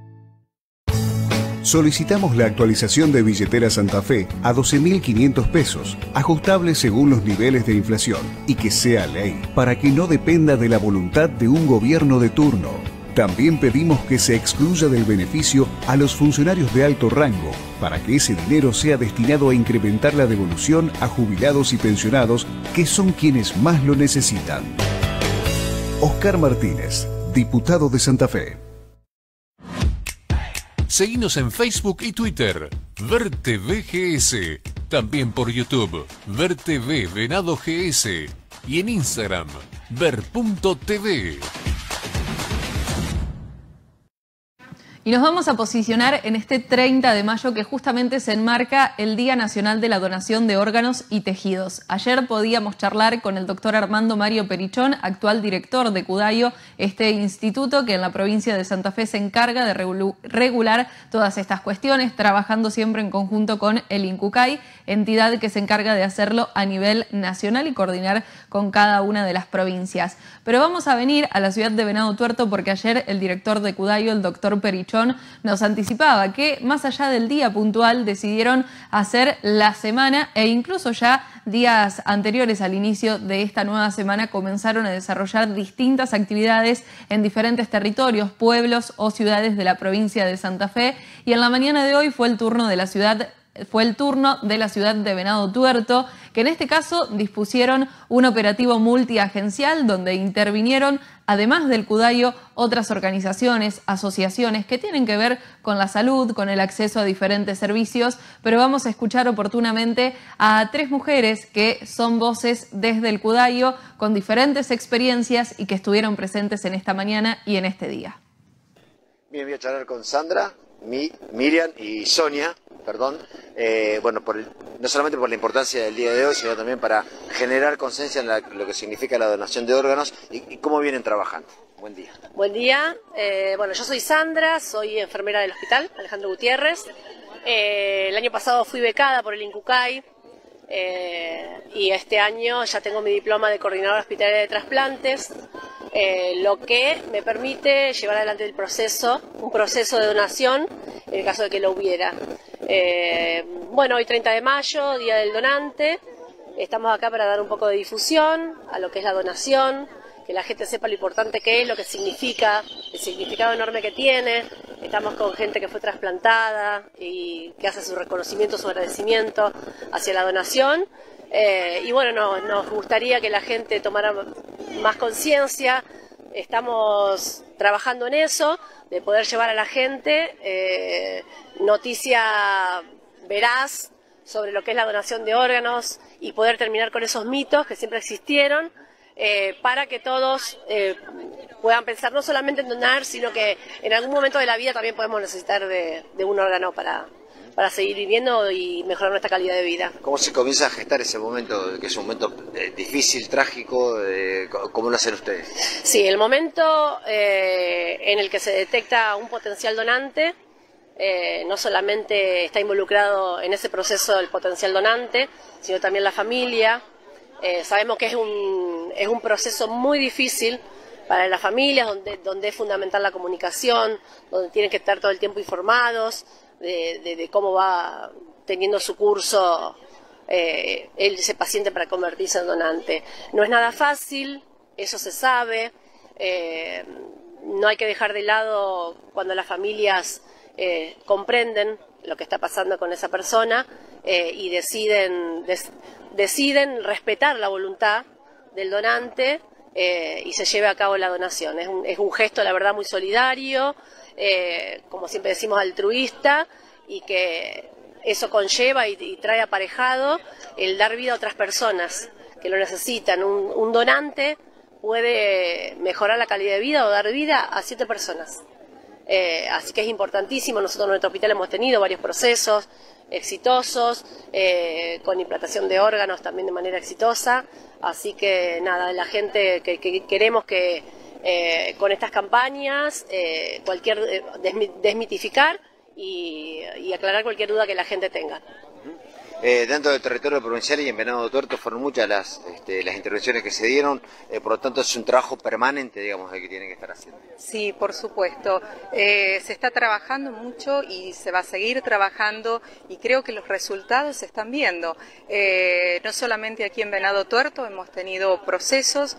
Solicitamos la actualización de billetera Santa Fe a doce mil quinientos pesos, ajustable según los niveles de inflación, y que sea ley, para que no dependa de la voluntad de un gobierno de turno. También pedimos que se excluya del beneficio a los funcionarios de alto rango, para que ese dinero sea destinado a incrementar la devolución a jubilados y pensionados, que son quienes más lo necesitan. Oscar Martínez, diputado de Santa Fe. Seguinos en Facebook y Twitter, Ver T V G S, también por YouTube, Ver T V Venado G S, y en Instagram, ver punto t v. Y nos vamos a posicionar en este treinta de mayo, que justamente se enmarca el Día Nacional de la Donación de Órganos y Tejidos. Ayer podíamos charlar con el doctor Armando Mario Perichón, actual director de Cudayo, este instituto que en la provincia de Santa Fe se encarga de regular todas estas cuestiones, trabajando siempre en conjunto con el INCUCAI, entidad que se encarga de hacerlo a nivel nacional y coordinar con cada una de las provincias. Pero vamos a venir a la ciudad de Venado Tuerto, porque ayer el director de Cudayo, el doctor Perichón, nos anticipaba que más allá del día puntual decidieron hacer la semana, e incluso ya días anteriores al inicio de esta nueva semana comenzaron a desarrollar distintas actividades en diferentes territorios, pueblos o ciudades de la provincia de Santa Fe, y en la mañana de hoy fue el turno de la ciudad Fue el turno de la ciudad de Venado Tuerto, que en este caso dispusieron un operativo multiagencial donde intervinieron, además del Cudayo, otras organizaciones, asociaciones que tienen que ver con la salud, con el acceso a diferentes servicios, pero vamos a escuchar oportunamente a tres mujeres que son voces desde el Cudayo con diferentes experiencias y que estuvieron presentes en esta mañana y en este día. Bien, voy a charlar con Sandra, Mi, Miriam y Sonia, perdón, eh, bueno, por el, no solamente por la importancia del día de hoy, sino también para generar conciencia en la, lo que significa la donación de órganos y, y cómo vienen trabajando. Buen día. Buen día, eh, bueno, yo soy Sandra, soy enfermera del hospital Alejandro Gutiérrez. Eh, el año pasado fui becada por el INCUCAI eh, y este año ya tengo mi diploma de coordinadora hospitalaria de trasplantes. Eh, lo que me permite llevar adelante el proceso, un proceso de donación en el caso de que lo hubiera. Eh, bueno, hoy treinta de mayo, Día del Donante, estamos acá para dar un poco de difusión a lo que es la donación, que la gente sepa lo importante que es, lo que significa, el significado enorme que tiene. Estamos con gente que fue trasplantada y que hace su reconocimiento, su agradecimiento hacia la donación. Eh, y bueno, no, nos gustaría que la gente tomara más conciencia. Estamos trabajando en eso, de poder llevar a la gente eh, noticia veraz sobre lo que es la donación de órganos y poder terminar con esos mitos que siempre existieron, eh, para que todos eh, puedan pensar no solamente en donar, sino que en algún momento de la vida también podemos necesitar de, de un órgano para, para seguir viviendo y mejorar nuestra calidad de vida. ¿Cómo se comienza a gestar ese momento, que es un momento eh, difícil, trágico? Eh, ¿Cómo lo hacen ustedes? Sí, el momento eh, en el que se detecta un potencial donante, eh, no solamente está involucrado en ese proceso el potencial donante, sino también la familia. Eh, sabemos que es un, es un proceso muy difícil para las familias, donde, donde es fundamental la comunicación, donde tienen que estar todo el tiempo informados de, de, de cómo va teniendo su curso eh, ese paciente para convertirse en donante. No es nada fácil, eso se sabe, eh, no hay que dejar de lado cuando las familias eh, comprenden lo que está pasando con esa persona eh, y deciden, des, deciden respetar la voluntad del donante eh, y se lleve a cabo la donación. Es un, es un gesto, la verdad, muy solidario, eh, como siempre decimos, altruista, y que eso conlleva y, y trae aparejado el dar vida a otras personas que lo necesitan. Un, un donante puede mejorar la calidad de vida o dar vida a siete personas. Eh, así que es importantísimo. Nosotros en nuestro hospital hemos tenido varios procesos exitosos, eh, con implantación de órganos también de manera exitosa. Así que nada, la gente que, que queremos que eh, con estas campañas eh, cualquier eh, desmitificar y, y aclarar cualquier duda que la gente tenga. Eh, dentro del territorio provincial y en Venado Tuerto fueron muchas las, este, las intervenciones que se dieron, eh, por lo tanto es un trabajo permanente, digamos, el que tienen que estar haciendo. Sí, por supuesto. Eh, se está trabajando mucho y se va a seguir trabajando, y creo que los resultados se están viendo. Eh, no solamente aquí en Venado Tuerto hemos tenido procesos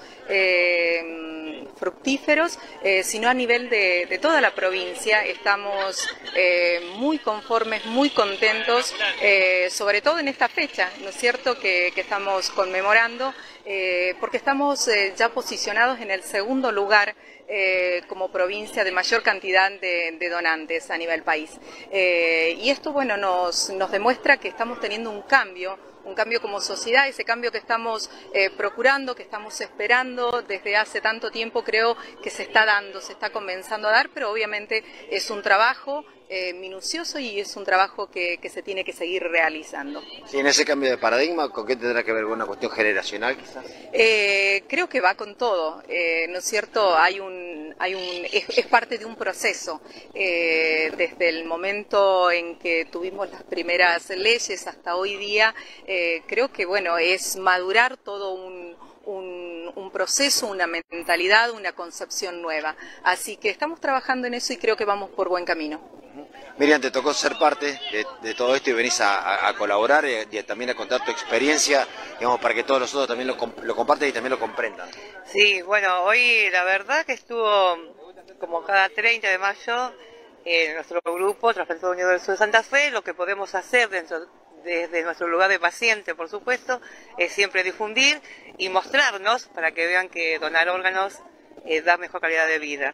eh, fructíferos, eh, sino a nivel de, de toda la provincia. Estamos eh, muy conformes, muy contentos, eh, sobre todo todo en esta fecha, ¿no es cierto?, que, que estamos conmemorando, eh, porque estamos eh, ya posicionados en el segundo lugar eh, como provincia de mayor cantidad de, de donantes a nivel país. Eh, y esto, bueno, nos, nos demuestra que estamos teniendo un cambio, un cambio como sociedad, ese cambio que estamos eh, procurando, que estamos esperando desde hace tanto tiempo, creo que se está dando, se está comenzando a dar, pero obviamente es un trabajo eh, minucioso y es un trabajo que, que se tiene que seguir realizando. Sí, en ese cambio de paradigma, ¿con qué tendrá que ver? ¿Con una cuestión generacional quizás? Eh, creo que va con todo, eh, ¿no es cierto? Hay un, hay un, es, es parte de un proceso, eh, desde el momento en que tuvimos las primeras leyes hasta hoy día. Eh, creo que, bueno, es madurar todo un, un, un proceso, una mentalidad, una concepción nueva. Así que estamos trabajando en eso y creo que vamos por buen camino. Miriam, te tocó ser parte de, de todo esto y venís a, a, a colaborar y, y también a contar tu experiencia, digamos, para que todos los otros también lo, lo compartan y también lo comprendan. Sí, bueno, hoy la verdad que estuvo como cada treinta de mayo en nuestro grupo Transplantado Unido del Sur de Santa Fe. Lo que podemos hacer dentro desde nuestro lugar de paciente, por supuesto, es siempre difundir y mostrarnos para que vean que donar órganos eh, da mejor calidad de vida.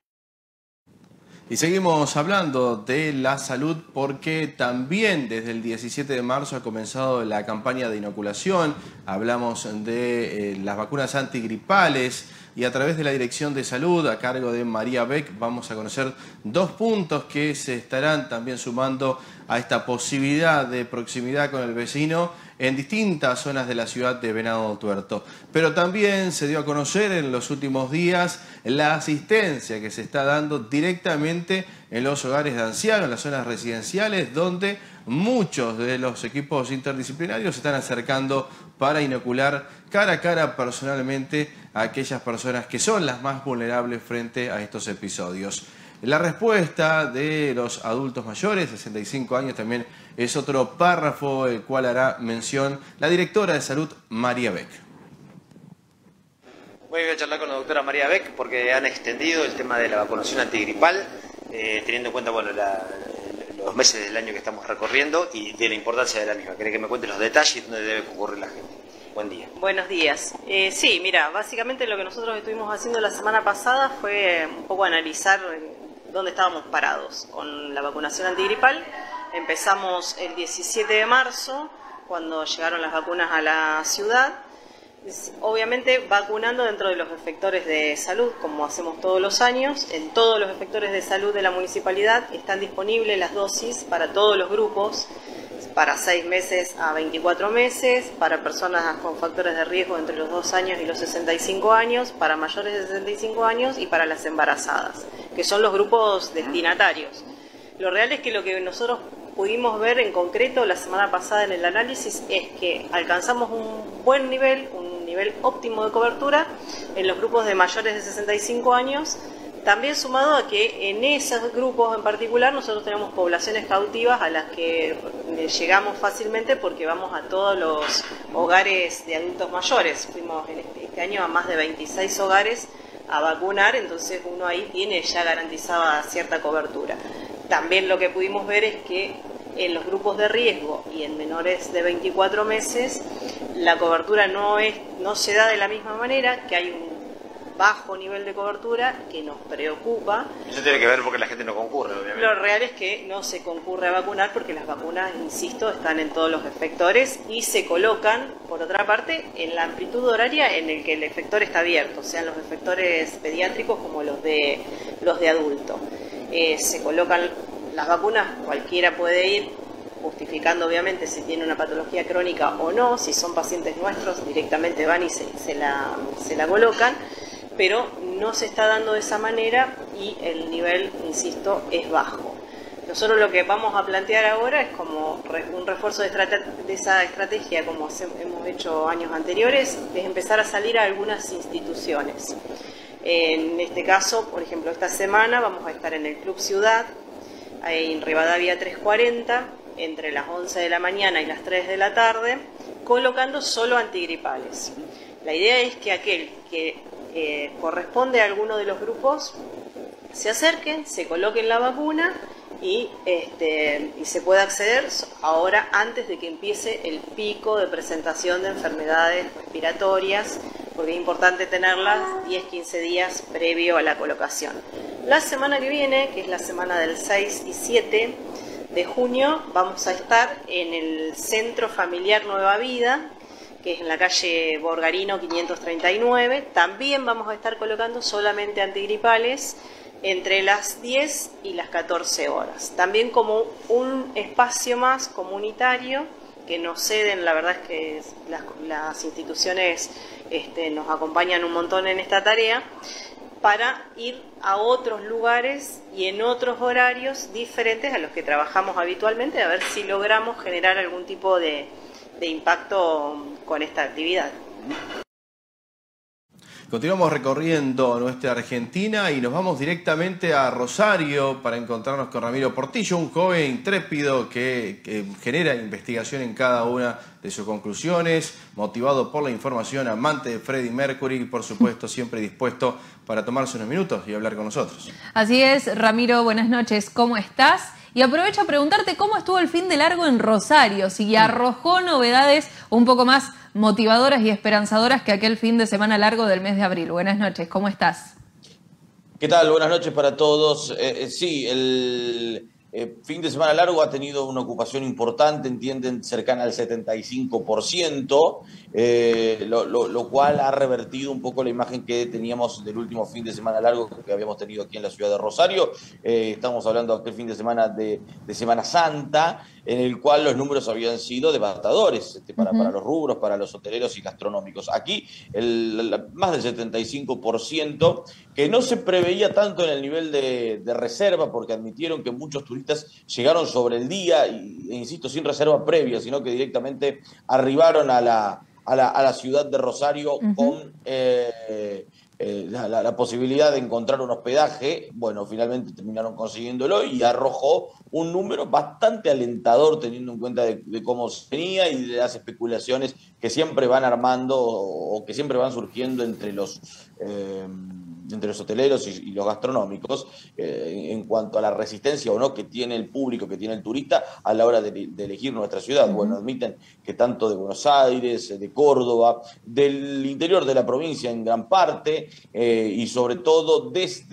Y seguimos hablando de la salud porque también desde el diecisiete de marzo ha comenzado la campaña de inoculación. Hablamos de eh, las vacunas antigripales y a través de la Dirección de Salud a cargo de María Beck vamos a conocer dos puntos que se estarán también sumando a esta posibilidad de proximidad con el vecino en distintas zonas de la ciudad de Venado Tuerto. Pero también se dio a conocer en los últimos días la asistencia que se está dando directamente en los hogares de ancianos, en las zonas residenciales, donde muchos de los equipos interdisciplinarios se están acercando para inocular cara a cara personalmente a aquellas personas que son las más vulnerables frente a estos episodios. La respuesta de los adultos mayores, sesenta y cinco años, también es otro párrafo el cual hará mención la directora de salud, María Beck. Voy a charlar con la doctora María Beck porque han extendido el tema de la vacunación antigripal, eh, teniendo en cuenta, bueno, la, los meses del año que estamos recorriendo y de la importancia de la misma. ¿Querés que me cuente los detalles y dónde debe concurrir la gente? Buen día. Buenos días. Eh, sí, mira, básicamente lo que nosotros estuvimos haciendo la semana pasada fue un poco analizar dónde estábamos parados con la vacunación antigripal. Empezamos el diecisiete de marzo, cuando llegaron las vacunas a la ciudad, obviamente vacunando dentro de los efectores de salud, como hacemos todos los años. En todos los efectores de salud de la municipalidad están disponibles las dosis para todos los grupos, para seis meses a veinticuatro meses, para personas con factores de riesgo entre los dos años y los sesenta y cinco años, para mayores de sesenta y cinco años y para las embarazadas, que son los grupos destinatarios. Lo real es que lo que nosotros pudimos ver en concreto la semana pasada en el análisis es que alcanzamos un buen nivel, un nivel óptimo de cobertura en los grupos de mayores de sesenta y cinco años, también sumado a que en esos grupos en particular nosotros tenemos poblaciones cautivas a las que llegamos fácilmente porque vamos a todos los hogares de adultos mayores. Fuimos en este, este año a más de veintiséis hogares a vacunar, entonces uno ahí tiene ya garantizada cierta cobertura. También lo que pudimos ver es que en los grupos de riesgo y en menores de veinticuatro meses la cobertura no, es, no se da de la misma manera, que hay un bajo nivel de cobertura que nos preocupa. Eso tiene que ver porque la gente no concurre, obviamente. Lo real es que no se concurre a vacunar porque las vacunas, insisto, están en todos los efectores y se colocan, por otra parte, en la amplitud horaria en el que el efector está abierto, sean los efectores pediátricos como los de, los de adulto. Eh, se colocan las vacunas, cualquiera puede ir, justificando obviamente si tiene una patología crónica o no. Si son pacientes nuestros, directamente van y se, se, la, se la colocan, pero no se está dando de esa manera y el nivel, insisto, es bajo. Nosotros lo que vamos a plantear ahora es como un refuerzo de, de esa estrategia, como hemos hecho años anteriores, es empezar a salir a algunas instituciones. En este caso, por ejemplo, esta semana vamos a estar en el Club Ciudad, en Rivadavia trescientos cuarenta, entre las once de la mañana y las tres de la tarde, colocando solo antigripales. La idea es que aquel que eh, corresponde a alguno de los grupos se acerquen, se coloquen la vacuna y, este, y se pueda acceder ahora antes de que empiece el pico de presentación de enfermedades respiratorias, porque es importante tenerlas diez a quince días previo a la colocación. La semana que viene, que es la semana del seis y siete de junio, vamos a estar en el Centro Familiar Nueva Vida, que es en la calle Borgarino quinientos treinta y nueve. También vamos a estar colocando solamente antigripales entre las diez y las catorce horas. También como un espacio más comunitario que nos ceden, la verdad es que las, las instituciones este, nos acompañan un montón en esta tarea, para ir a otros lugares y en otros horarios diferentes a los que trabajamos habitualmente, a ver si logramos generar algún tipo de, de impacto con esta actividad. Continuamos recorriendo nuestra Argentina y nos vamos directamente a Rosario para encontrarnos con Ramiro Portillo, un joven intrépido que, que genera investigación en cada una de sus conclusiones, motivado por la información, amante de Freddie Mercury y por supuesto siempre dispuesto para tomarse unos minutos y hablar con nosotros. Así es, Ramiro, buenas noches, ¿cómo estás? Y aprovecho a preguntarte cómo estuvo el fin de largo en Rosario, si arrojó novedades un poco más motivadoras y esperanzadoras que aquel fin de semana largo del mes de abril. Buenas noches, ¿cómo estás? ¿Qué tal? Buenas noches para todos. Eh, eh, sí, el eh, fin de semana largo ha tenido una ocupación importante, entienden, cercana al setenta y cinco por ciento, eh, lo, lo, lo cual ha revertido un poco la imagen que teníamos del último fin de semana largo que habíamos tenido aquí en la ciudad de Rosario. Eh, estamos hablando de aquel fin de semana de, de Semana Santa, en el cual los números habían sido devastadores este, para, uh-huh. para los rubros, para los hoteleros y gastronómicos. Aquí el, la, más del setenta y cinco por ciento, que no se preveía tanto en el nivel de, de reserva, porque admitieron que muchos turistas llegaron sobre el día, y, e insisto, sin reserva previa, sino que directamente arribaron a la, a la, a la ciudad de Rosario uh-huh. con eh, eh, la, la, la posibilidad de encontrar un hospedaje. Bueno, finalmente terminaron consiguiéndolo y arrojó un número bastante alentador teniendo en cuenta de, de cómo se venía y de las especulaciones que siempre van armando o, o que siempre van surgiendo entre los... Eh, entre los hoteleros y, y los gastronómicos, eh, en cuanto a la resistencia o no que tiene el público, que tiene el turista a la hora de, de elegir nuestra ciudad. Uh-huh. Bueno, admiten que tanto de Buenos Aires, de Córdoba, del interior de la provincia en gran parte, eh, y sobre todo desde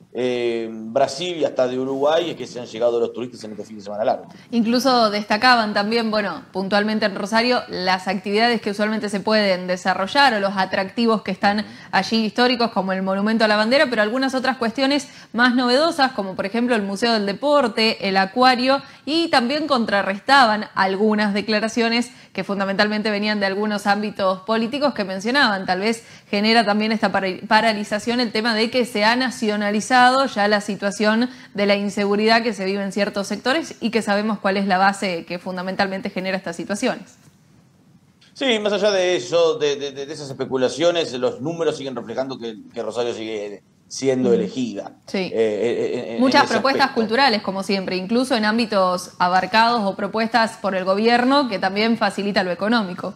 eh, Brasil y hasta de Uruguay es que se han llegado los turistas en este fin de semana largo. Incluso destacaban también, bueno, puntualmente en Rosario, las actividades que usualmente se pueden desarrollar o los atractivos que están allí históricos, como el Monumento a la Bandera, pero algunas otras cuestiones más novedosas, como por ejemplo el Museo del Deporte, el Acuario, y también contrarrestaban algunas declaraciones que fundamentalmente venían de algunos ámbitos políticos que mencionaban. Tal vez genera también esta paralización el tema de que se ha nacionalizado ya la situación de la inseguridad que se vive en ciertos sectores y que sabemos cuál es la base que fundamentalmente genera estas situaciones. Sí, más allá de eso, de, de, de esas especulaciones, los números siguen reflejando que, que Rosario sigue siendo elegida. Sí. Eh, en, Muchas en propuestas aspecto. culturales, como siempre, incluso en ámbitos abarcados o propuestas por el gobierno, que también facilita lo económico.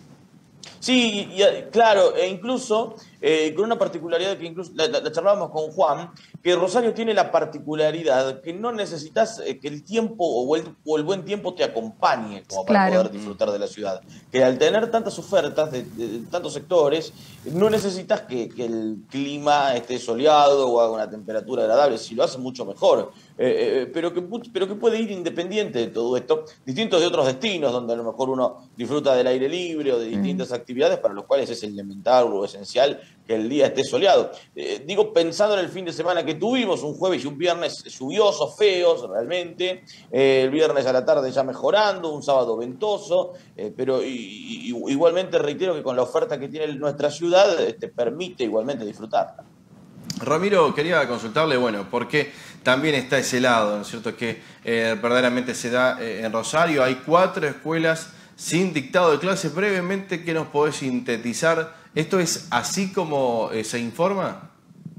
Sí, y, y, claro, e incluso eh, con una particularidad que incluso la, la, la charlábamos con Juan, que Rosario tiene la particularidad que no necesitas eh, que el tiempo o el, o el buen tiempo te acompañe como para Claro. poder disfrutar de la ciudad. Que al tener tantas ofertas de, de, de tantos sectores, no necesitas que, que el clima esté soleado o haga una temperatura agradable, si lo hace mucho mejor. Eh, eh, pero, que, pero que puede ir independiente de todo esto, distintos de otros destinos donde a lo mejor uno disfruta del aire libre o de distintas mm. actividades para los cuales es elemental o esencial que el día esté soleado. Eh, digo, pensando en el fin de semana que tuvimos, un jueves y un viernes lluviosos, feos realmente, eh, el viernes a la tarde ya mejorando, un sábado ventoso, eh, pero y, y, igualmente reitero que con la oferta que tiene nuestra ciudad te este, permite igualmente disfrutarla. Ramiro, quería consultarle, bueno, porque también está ese lado, ¿no es cierto?, que eh, verdaderamente se da eh, en Rosario. Hay cuatro escuelas sin dictado de clase. Brevemente, ¿qué nos podés sintetizar? ¿Esto es así como eh, se informa?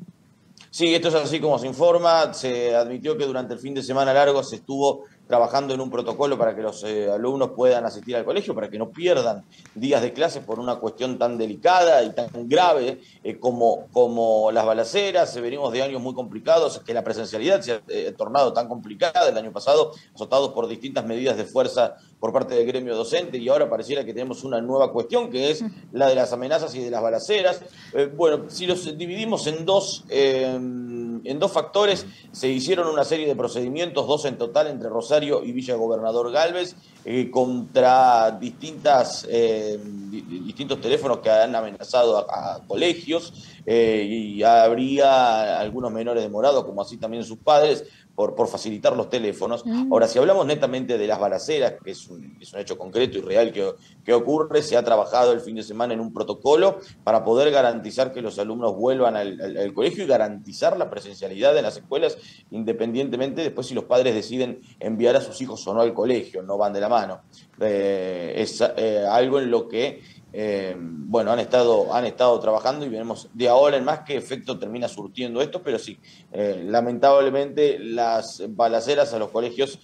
Sí, esto es así como se informa. Se admitió que durante el fin de semana largo se estuvo trabajando en un protocolo para que los eh, alumnos puedan asistir al colegio, para que no pierdan días de clases por una cuestión tan delicada y tan grave eh, como, como las balaceras. Venimos de años muy complicados, que la presencialidad se ha eh, tornado tan complicada el año pasado, azotados por distintas medidas de fuerza por parte del gremio docente, y ahora pareciera que tenemos una nueva cuestión, que es la de las amenazas y de las balaceras. Eh, bueno, si los dividimos en dos, eh, en dos factores, se hicieron una serie de procedimientos, dos en total, entre Rosario y Villa Gobernador Galvez, eh, contra distintas, eh, di distintos teléfonos que han amenazado a, a colegios, eh, y habría algunos menores demorados, como así también sus padres, Por, por facilitar los teléfonos. Mm. Ahora, si hablamos netamente de las balaceras, que es un, es un hecho concreto y real que, que ocurre, se ha trabajado el fin de semana en un protocolo para poder garantizar que los alumnos vuelvan al, al, al colegio y garantizar la presencialidad en las escuelas, independientemente después si los padres deciden enviar a sus hijos o no al colegio, no van de la mano. Eh, es eh, algo en lo que Eh, bueno, han estado, han estado trabajando y veremos de ahora en más qué efecto termina surtiendo esto, pero sí, eh, lamentablemente las balaceras a los colegios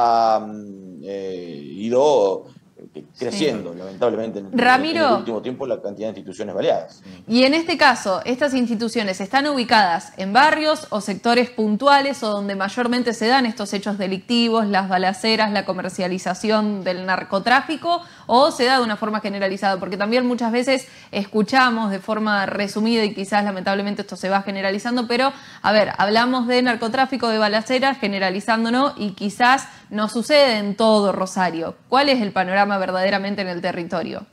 han eh, ido creciendo, sí. lamentablemente, en, Ramiro, en el último tiempo la cantidad de instituciones baleadas. Y en este caso, ¿estas instituciones están ubicadas en barrios o sectores puntuales o donde mayormente se dan estos hechos delictivos, las balaceras, la comercialización del narcotráfico, o se da de una forma generalizada? Porque también muchas veces escuchamos de forma resumida y quizás lamentablemente esto se va generalizando, pero a ver, hablamos de narcotráfico, de balaceras, generalizándonos, y quizás no sucede en todo Rosario. ¿Cuál es el panorama verdaderamente en el territorio?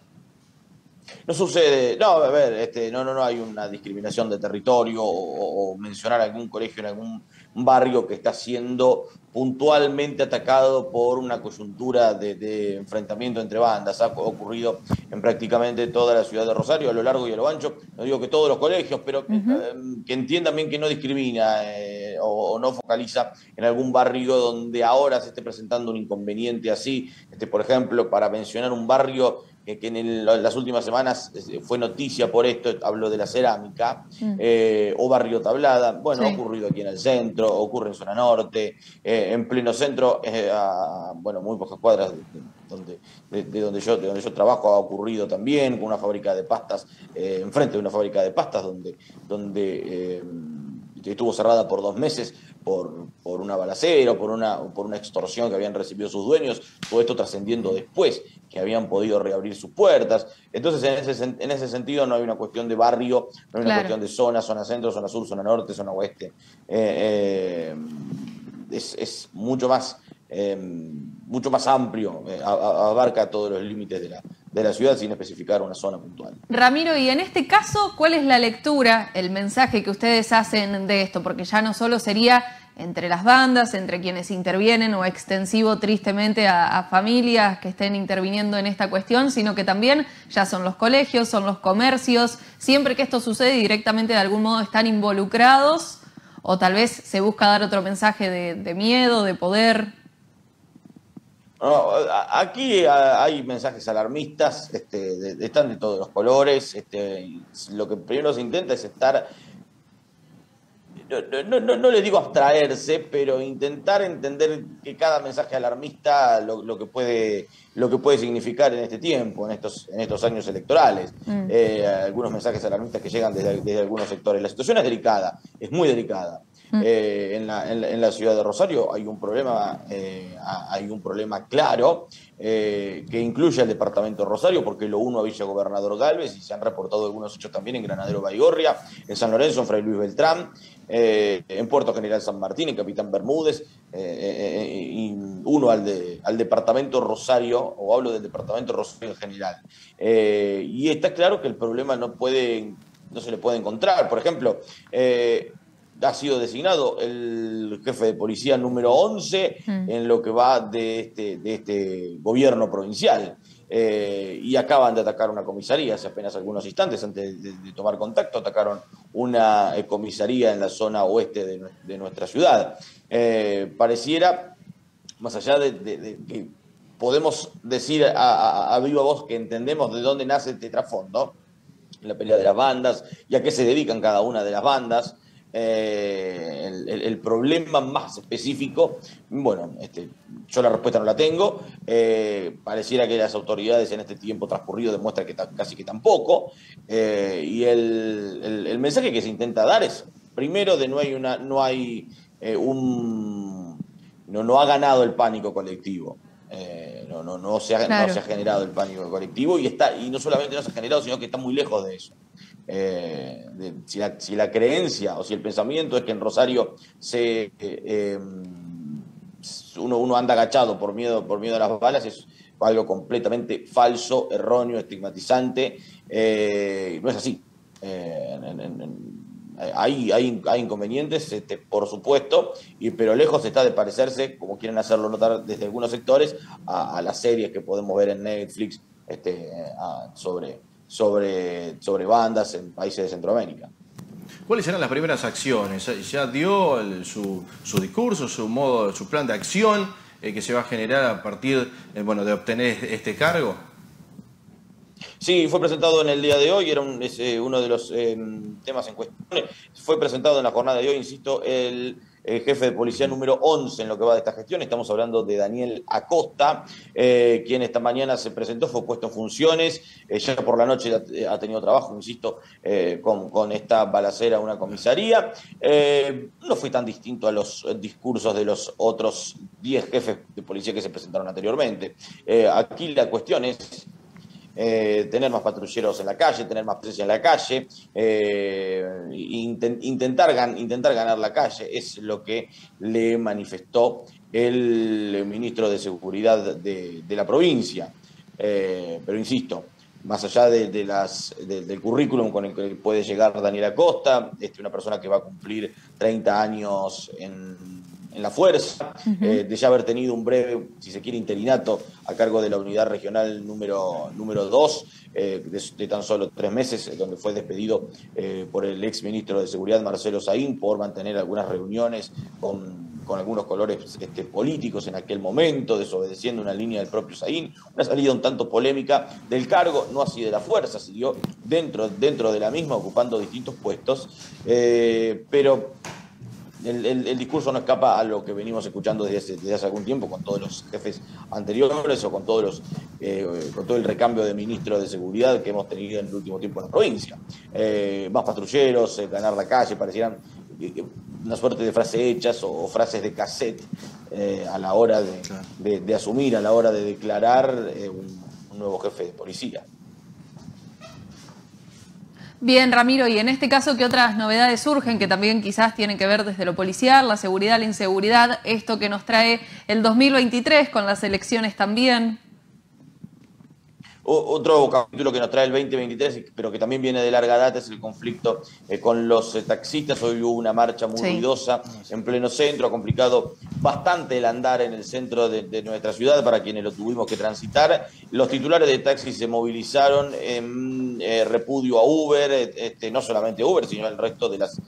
No sucede, no, a ver, este, no, no, no hay una discriminación de territorio o, o mencionar algún colegio en algún barrio que está siendo puntualmente atacado por una coyuntura de, de enfrentamiento entre bandas. Ha ocurrido en prácticamente toda la ciudad de Rosario, a lo largo y a lo ancho. No digo que todos los colegios, pero uh-huh. eh, que entiendan bien que no discrimina eh, o, o no focaliza en algún barrio donde ahora se esté presentando un inconveniente así. Este, por ejemplo, para mencionar un barrio que, que en, el, en las últimas semanas fue noticia por esto, hablo de la cerámica, uh-huh. eh, o barrio Tablada. Bueno, sí. Ha ocurrido aquí en el centro, ocurre en zona norte, eh, en pleno centro, eh, a, bueno, muy pocas cuadras de, de, donde, de, de, donde yo, de donde yo trabajo, ha ocurrido también, con una fábrica de pastas, eh, enfrente de una fábrica de pastas, donde, donde eh, estuvo cerrada por dos meses por, por una balacera o por una, por una extorsión que habían recibido sus dueños, todo esto trascendiendo después, que habían podido reabrir sus puertas. Entonces, en ese, en ese sentido no hay una cuestión de barrio, no hay una Claro. cuestión de zona, zona centro, zona sur, zona norte, zona oeste. Eh, eh, es, es mucho más... Eh, mucho más amplio, eh, a, a, abarca todos los límites de la, de la ciudad sin especificar una zona puntual. Ramiro, y en este caso, ¿cuál es la lectura, el mensaje que ustedes hacen de esto? Porque ya no solo sería entre las bandas, entre quienes intervienen o extensivo tristemente a, a familias que estén interviniendo en esta cuestión, sino que también ya son los colegios, son los comercios, siempre que esto sucede directamente de algún modo están involucrados o tal vez se busca dar otro mensaje de, de miedo, de poder. No, aquí hay mensajes alarmistas, este, de, de, están de todos los colores. Este, lo que primero se intenta es estar, no, no, no, no le digo abstraerse, pero intentar entender que cada mensaje alarmista lo, lo que puede, lo que puede significar en este tiempo, en estos, en estos años electorales. Mm. Eh, algunos mensajes alarmistas que llegan desde, desde algunos sectores. La situación es delicada, es muy delicada. Eh, en, la, en, la, en la ciudad de Rosario hay un problema, eh, hay un problema claro eh, que incluye al departamento de Rosario, porque lo uno a Villa Gobernador Galvez y se han reportado algunos hechos también en Granadero Baigorria, en San Lorenzo, en Fray Luis Beltrán, eh, en Puerto General San Martín, en Capitán Bermúdez, eh, eh, y uno al, de, al departamento Rosario, o hablo del departamento Rosario en general. Eh, y está claro que el problema no, puede, no se le puede encontrar. Por ejemplo, eh, ha sido designado el jefe de policía número once mm. en lo que va de este, de este gobierno provincial. Eh, y acaban de atacar una comisaría hace apenas algunos instantes, antes de, de tomar contacto, atacaron una eh, comisaría en la zona oeste de, de nuestra ciudad. Eh, pareciera, más allá de, de, de que podemos decir a, a, a viva voz que entendemos de dónde nace este trasfondo, la pelea de las bandas y a qué se dedican cada una de las bandas. Eh, el, el, el problema más específico, bueno, este, yo la respuesta no la tengo, eh, pareciera que las autoridades en este tiempo transcurrido demuestran que casi que tampoco, eh, y el, el, el mensaje que se intenta dar es, primero, de no hay una, no hay eh, un, no, no ha ganado el pánico colectivo. Eh, no, no, no, se ha, claro. no se ha generado el pánico colectivo y, está, y no solamente no se ha generado, sino que está muy lejos de eso. Eh, de, si, la, si la creencia o si el pensamiento es que en Rosario se, eh, eh, uno, uno anda agachado por miedo, por miedo a las balas, es algo completamente falso, erróneo, estigmatizante. Eh, no es así. Eh, en, en, en, Hay, hay, hay inconvenientes, este, por supuesto, y, pero lejos está de parecerse, como quieren hacerlo notar desde algunos sectores, a, a las series que podemos ver en Netflix este, a, sobre, sobre, sobre bandas en países de Centroamérica. ¿Cuáles serán las primeras acciones? ¿Ya dio el, su, su discurso, su modo, su plan de acción eh, que se va a generar a partir eh, bueno, de obtener este cargo? Sí, fue presentado en el día de hoy, era un, es, eh, uno de los eh, temas en cuestión. Fue presentado en la jornada de hoy, insisto, el, el jefe de policía número once en lo que va de esta gestión. Estamos hablando de Daniel Acosta, eh, quien esta mañana se presentó, fue puesto en funciones. Eh, ya por la noche ha, ha tenido trabajo, insisto, eh, con, con esta balacera a una comisaría. Eh, no fue tan distinto a los discursos de los otros diez jefes de policía que se presentaron anteriormente. Eh, aquí la cuestión es Eh, tener más patrulleros en la calle, tener más presencia en la calle, eh, intent, intentar, gan, intentar ganar la calle, es lo que le manifestó el ministro de Seguridad de, de la provincia. Eh, pero insisto, más allá de, de las, de, del currículum con el que puede llegar Daniel Acosta, este, una persona que va a cumplir treinta años en en la fuerza, uh-huh. eh, de ya haber tenido un breve, si se quiere, interinato a cargo de la unidad regional número, número dos, eh, de, de tan solo tres meses, donde fue despedido eh, por el ex ministro de Seguridad, Marcelo Saín, por mantener algunas reuniones con, con algunos colores este, políticos en aquel momento, desobedeciendo una línea del propio Saín, una salida un tanto polémica del cargo, no así de la fuerza, siguió dentro, dentro de la misma, ocupando distintos puestos, eh, pero El, el, el discurso no escapa a lo que venimos escuchando desde hace, desde hace algún tiempo con todos los jefes anteriores o con, todos los, eh, con todo el recambio de ministros de seguridad que hemos tenido en el último tiempo en la provincia. Eh, más patrulleros, eh, ganar la calle, parecieran una suerte de frases hechas o, o frases de cassette eh, a la hora de, claro. de, de asumir, a la hora de declarar eh, un, un nuevo jefe de policía. Bien, Ramiro, y en este caso, ¿qué otras novedades surgen que también quizás tienen que ver desde lo policial, la seguridad, la inseguridad, esto que nos trae el dos mil veintitrés con las elecciones también? Otro capítulo que nos trae el veinte veintitrés, pero que también viene de larga data, es el conflicto eh, con los eh, taxistas. Hoy hubo una marcha muy sí. ruidosa en pleno centro, ha complicado bastante el andar en el centro de, de nuestra ciudad para quienes lo tuvimos que transitar. Los titulares de taxis se movilizaron en eh, repudio a Uber, este, no solamente Uber, sino al resto de las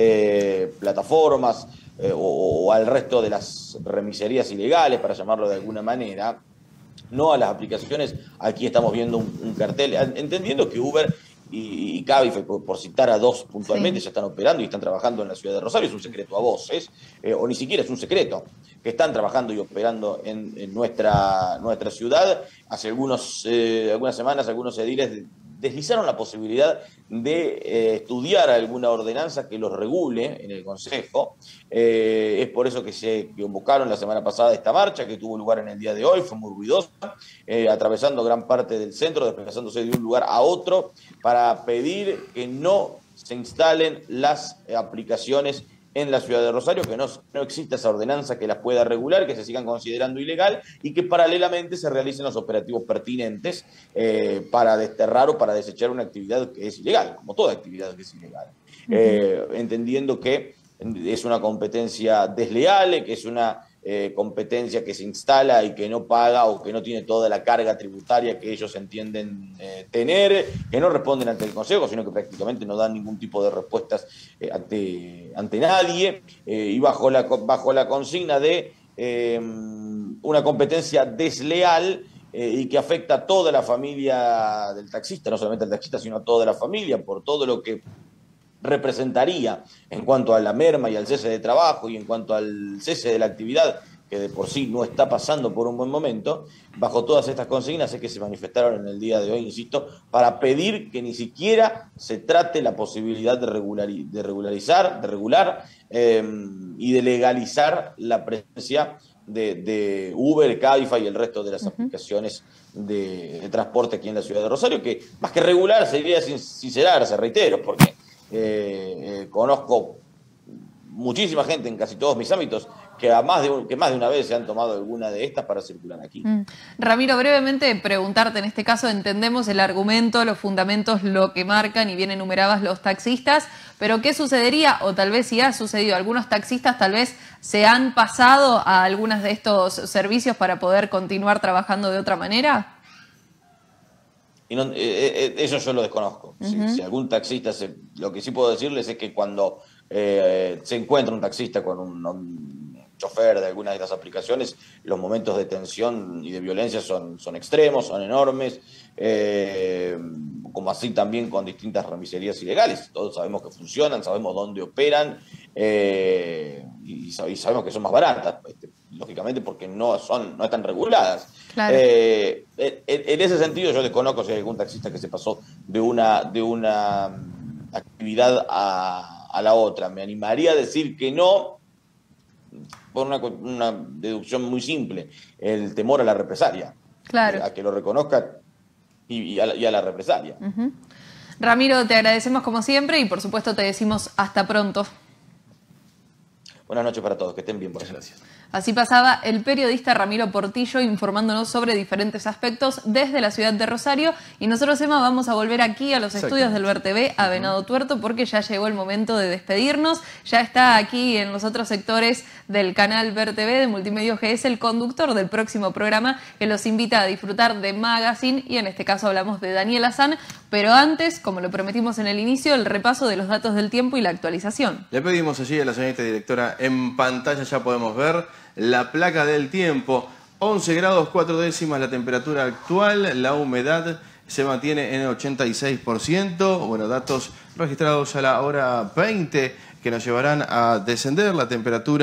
eh, plataformas eh, o, o al resto de las remiserías ilegales, para llamarlo de alguna manera. No a las aplicaciones. Aquí estamos viendo un, un cartel, entendiendo que Uber y, y Cabify, por, por citar a dos puntualmente, sí. ya están operando y están trabajando en la ciudad de Rosario. Es un secreto a voces, eh, o ni siquiera es un secreto, que están trabajando y operando en, en nuestra, nuestra ciudad. Hace algunos, eh, algunas semanas algunos ediles deslizaron la posibilidad de eh, estudiar alguna ordenanza que los regule en el Consejo. Eh, es por eso que se convocaron la semana pasada esta marcha, que tuvo lugar en el día de hoy, fue muy ruidosa, eh, atravesando gran parte del centro, desplazándose de un lugar a otro, para pedir que no se instalen las aplicaciones en la ciudad de Rosario, que no, no exista esa ordenanza que las pueda regular, que se sigan considerando ilegal y que paralelamente se realicen los operativos pertinentes eh, para desterrar o para desechar una actividad que es ilegal, como toda actividad que es ilegal. Uh-huh. eh, entendiendo que es una competencia desleal, que es una eh, competencia que se instala y que no paga o que no tiene toda la carga tributaria que ellos entienden eh, tener, que no responden ante el Consejo, sino que prácticamente no dan ningún tipo de respuestas eh, ante, ante nadie, eh, y bajo la, bajo la consigna de eh, una competencia desleal eh, y que afecta a toda la familia del taxista, no solamente al taxista, sino a toda la familia, por todo lo que representaría en cuanto a la merma y al cese de trabajo y en cuanto al cese de la actividad, que de por sí no está pasando por un buen momento. Bajo todas estas consignas es que se manifestaron en el día de hoy, insisto, para pedir que ni siquiera se trate la posibilidad de, regulari- de regularizar, de regular eh, y de legalizar la presencia de, de Uber, Cabify y el resto de las uh-huh. aplicaciones de, de transporte aquí en la ciudad de Rosario, que más que regular sería sin, sincerarse, reitero, porque Eh, eh, conozco muchísima gente en casi todos mis ámbitos que, a más de un, que más de una vez se han tomado alguna de estas para circular aquí. Mm. Ramiro, brevemente preguntarte, en este caso entendemos el argumento, los fundamentos, lo que marcan y bien enumerabas los taxistas, pero ¿qué sucedería? O tal vez si ha sucedido, algunos taxistas tal vez se han pasado a algunos de estos servicios para poder continuar trabajando de otra manera. Y no, eh, eh, eso yo lo desconozco. Uh-huh. si, si algún taxista, se, lo que sí puedo decirles es que cuando eh, se encuentra un taxista con un, un chofer de alguna de las aplicaciones, los momentos de tensión y de violencia son, son extremos, son enormes, eh, como así también con distintas remiserías ilegales. Todos sabemos que funcionan, sabemos dónde operan eh, y, y sabemos que son más baratas, este, lógicamente porque no, son, no están reguladas. Claro. Eh, en, en ese sentido yo desconozco si hay algún taxista que se pasó de una, de una actividad a, a la otra. Me animaría a decir que no, por una, una deducción muy simple, el temor a la represalia. Claro. A que lo reconozca y, y, a, la, y a la represalia. Uh-huh. Ramiro, te agradecemos como siempre y por supuesto te decimos hasta pronto. Buenas noches para todos, que estén bien. Muchas gracias. Así pasaba el periodista Ramiro Portillo informándonos sobre diferentes aspectos desde la ciudad de Rosario. Y nosotros, Emma, vamos a volver aquí a los estudios del Ver T V, a Venado Tuerto, porque ya llegó el momento de despedirnos. Ya está aquí en los otros sectores del canal Ver T V de Multimedios G S el conductor del próximo programa, que los invita a disfrutar de Magazine, y en este caso hablamos de Daniel Azán. Pero antes, como lo prometimos en el inicio, el repaso de los datos del tiempo y la actualización. Le pedimos allí a la señorita directora, en pantalla ya podemos ver la placa del tiempo. once grados cuatro décimas la temperatura actual, la humedad se mantiene en el ochenta y seis por ciento. Bueno, datos registrados a la hora veinte que nos llevarán a descender la temperatura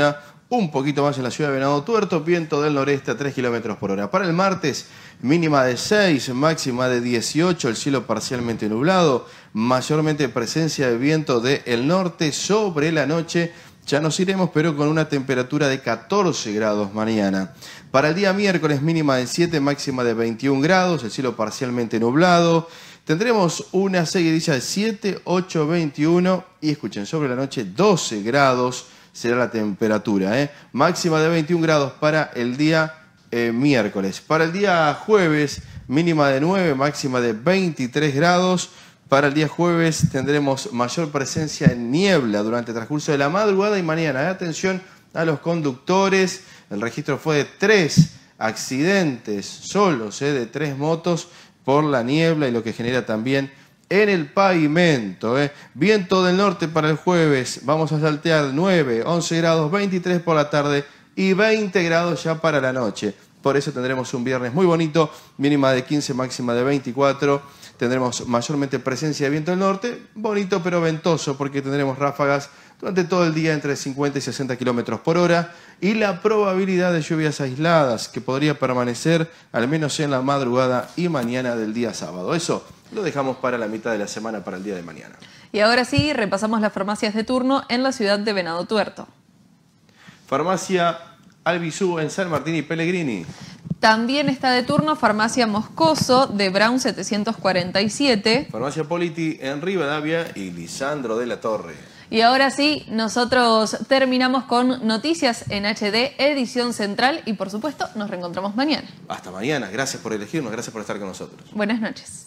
un poquito más en la ciudad de Venado Tuerto, viento del noreste a tres kilómetros por hora. Para el martes, mínima de seis, máxima de dieciocho, el cielo parcialmente nublado, mayormente presencia de viento del norte. Sobre la noche ya nos iremos, pero con una temperatura de catorce grados mañana. Para el día miércoles, mínima de siete, máxima de veintiún grados, el cielo parcialmente nublado. Tendremos una seguidilla de siete, ocho, veintiuno y escuchen, sobre la noche doce grados será la temperatura, ¿eh? Máxima de veintiún grados para el día eh, miércoles. Para el día jueves, mínima de nueve, máxima de veintitrés grados. Para el día jueves tendremos mayor presencia en niebla durante el transcurso de la madrugada y mañana. ¿eh? Atención a los conductores, el registro fue de tres accidentes solos, ¿eh? de tres motos por la niebla y lo que genera también en el pavimento. ¿eh? Viento del norte para el jueves, vamos a saltear nueve, once grados, veintitrés por la tarde y veinte grados ya para la noche. Por eso tendremos un viernes muy bonito, mínima de quince, máxima de veinticuatro. Tendremos mayormente presencia de viento del norte, bonito pero ventoso porque tendremos ráfagas durante todo el día entre cincuenta y sesenta kilómetros por hora y la probabilidad de lluvias aisladas que podría permanecer al menos en la madrugada y mañana del día sábado. Eso lo dejamos para la mitad de la semana, para el día de mañana. Y ahora sí, repasamos las farmacias de turno en la ciudad de Venado Tuerto. Farmacia Albizú en San Martín y Pellegrini. También está de turno Farmacia Moscoso de Brown setecientos cuarenta y siete. Farmacia Politi en Rivadavia y Lisandro de la Torre. Y ahora sí, nosotros terminamos con Noticias en H D, edición central, y por supuesto nos reencontramos mañana. Hasta mañana, gracias por elegirnos, gracias por estar con nosotros. Buenas noches.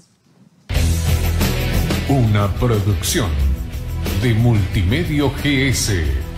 Una producción de Multimedio G S.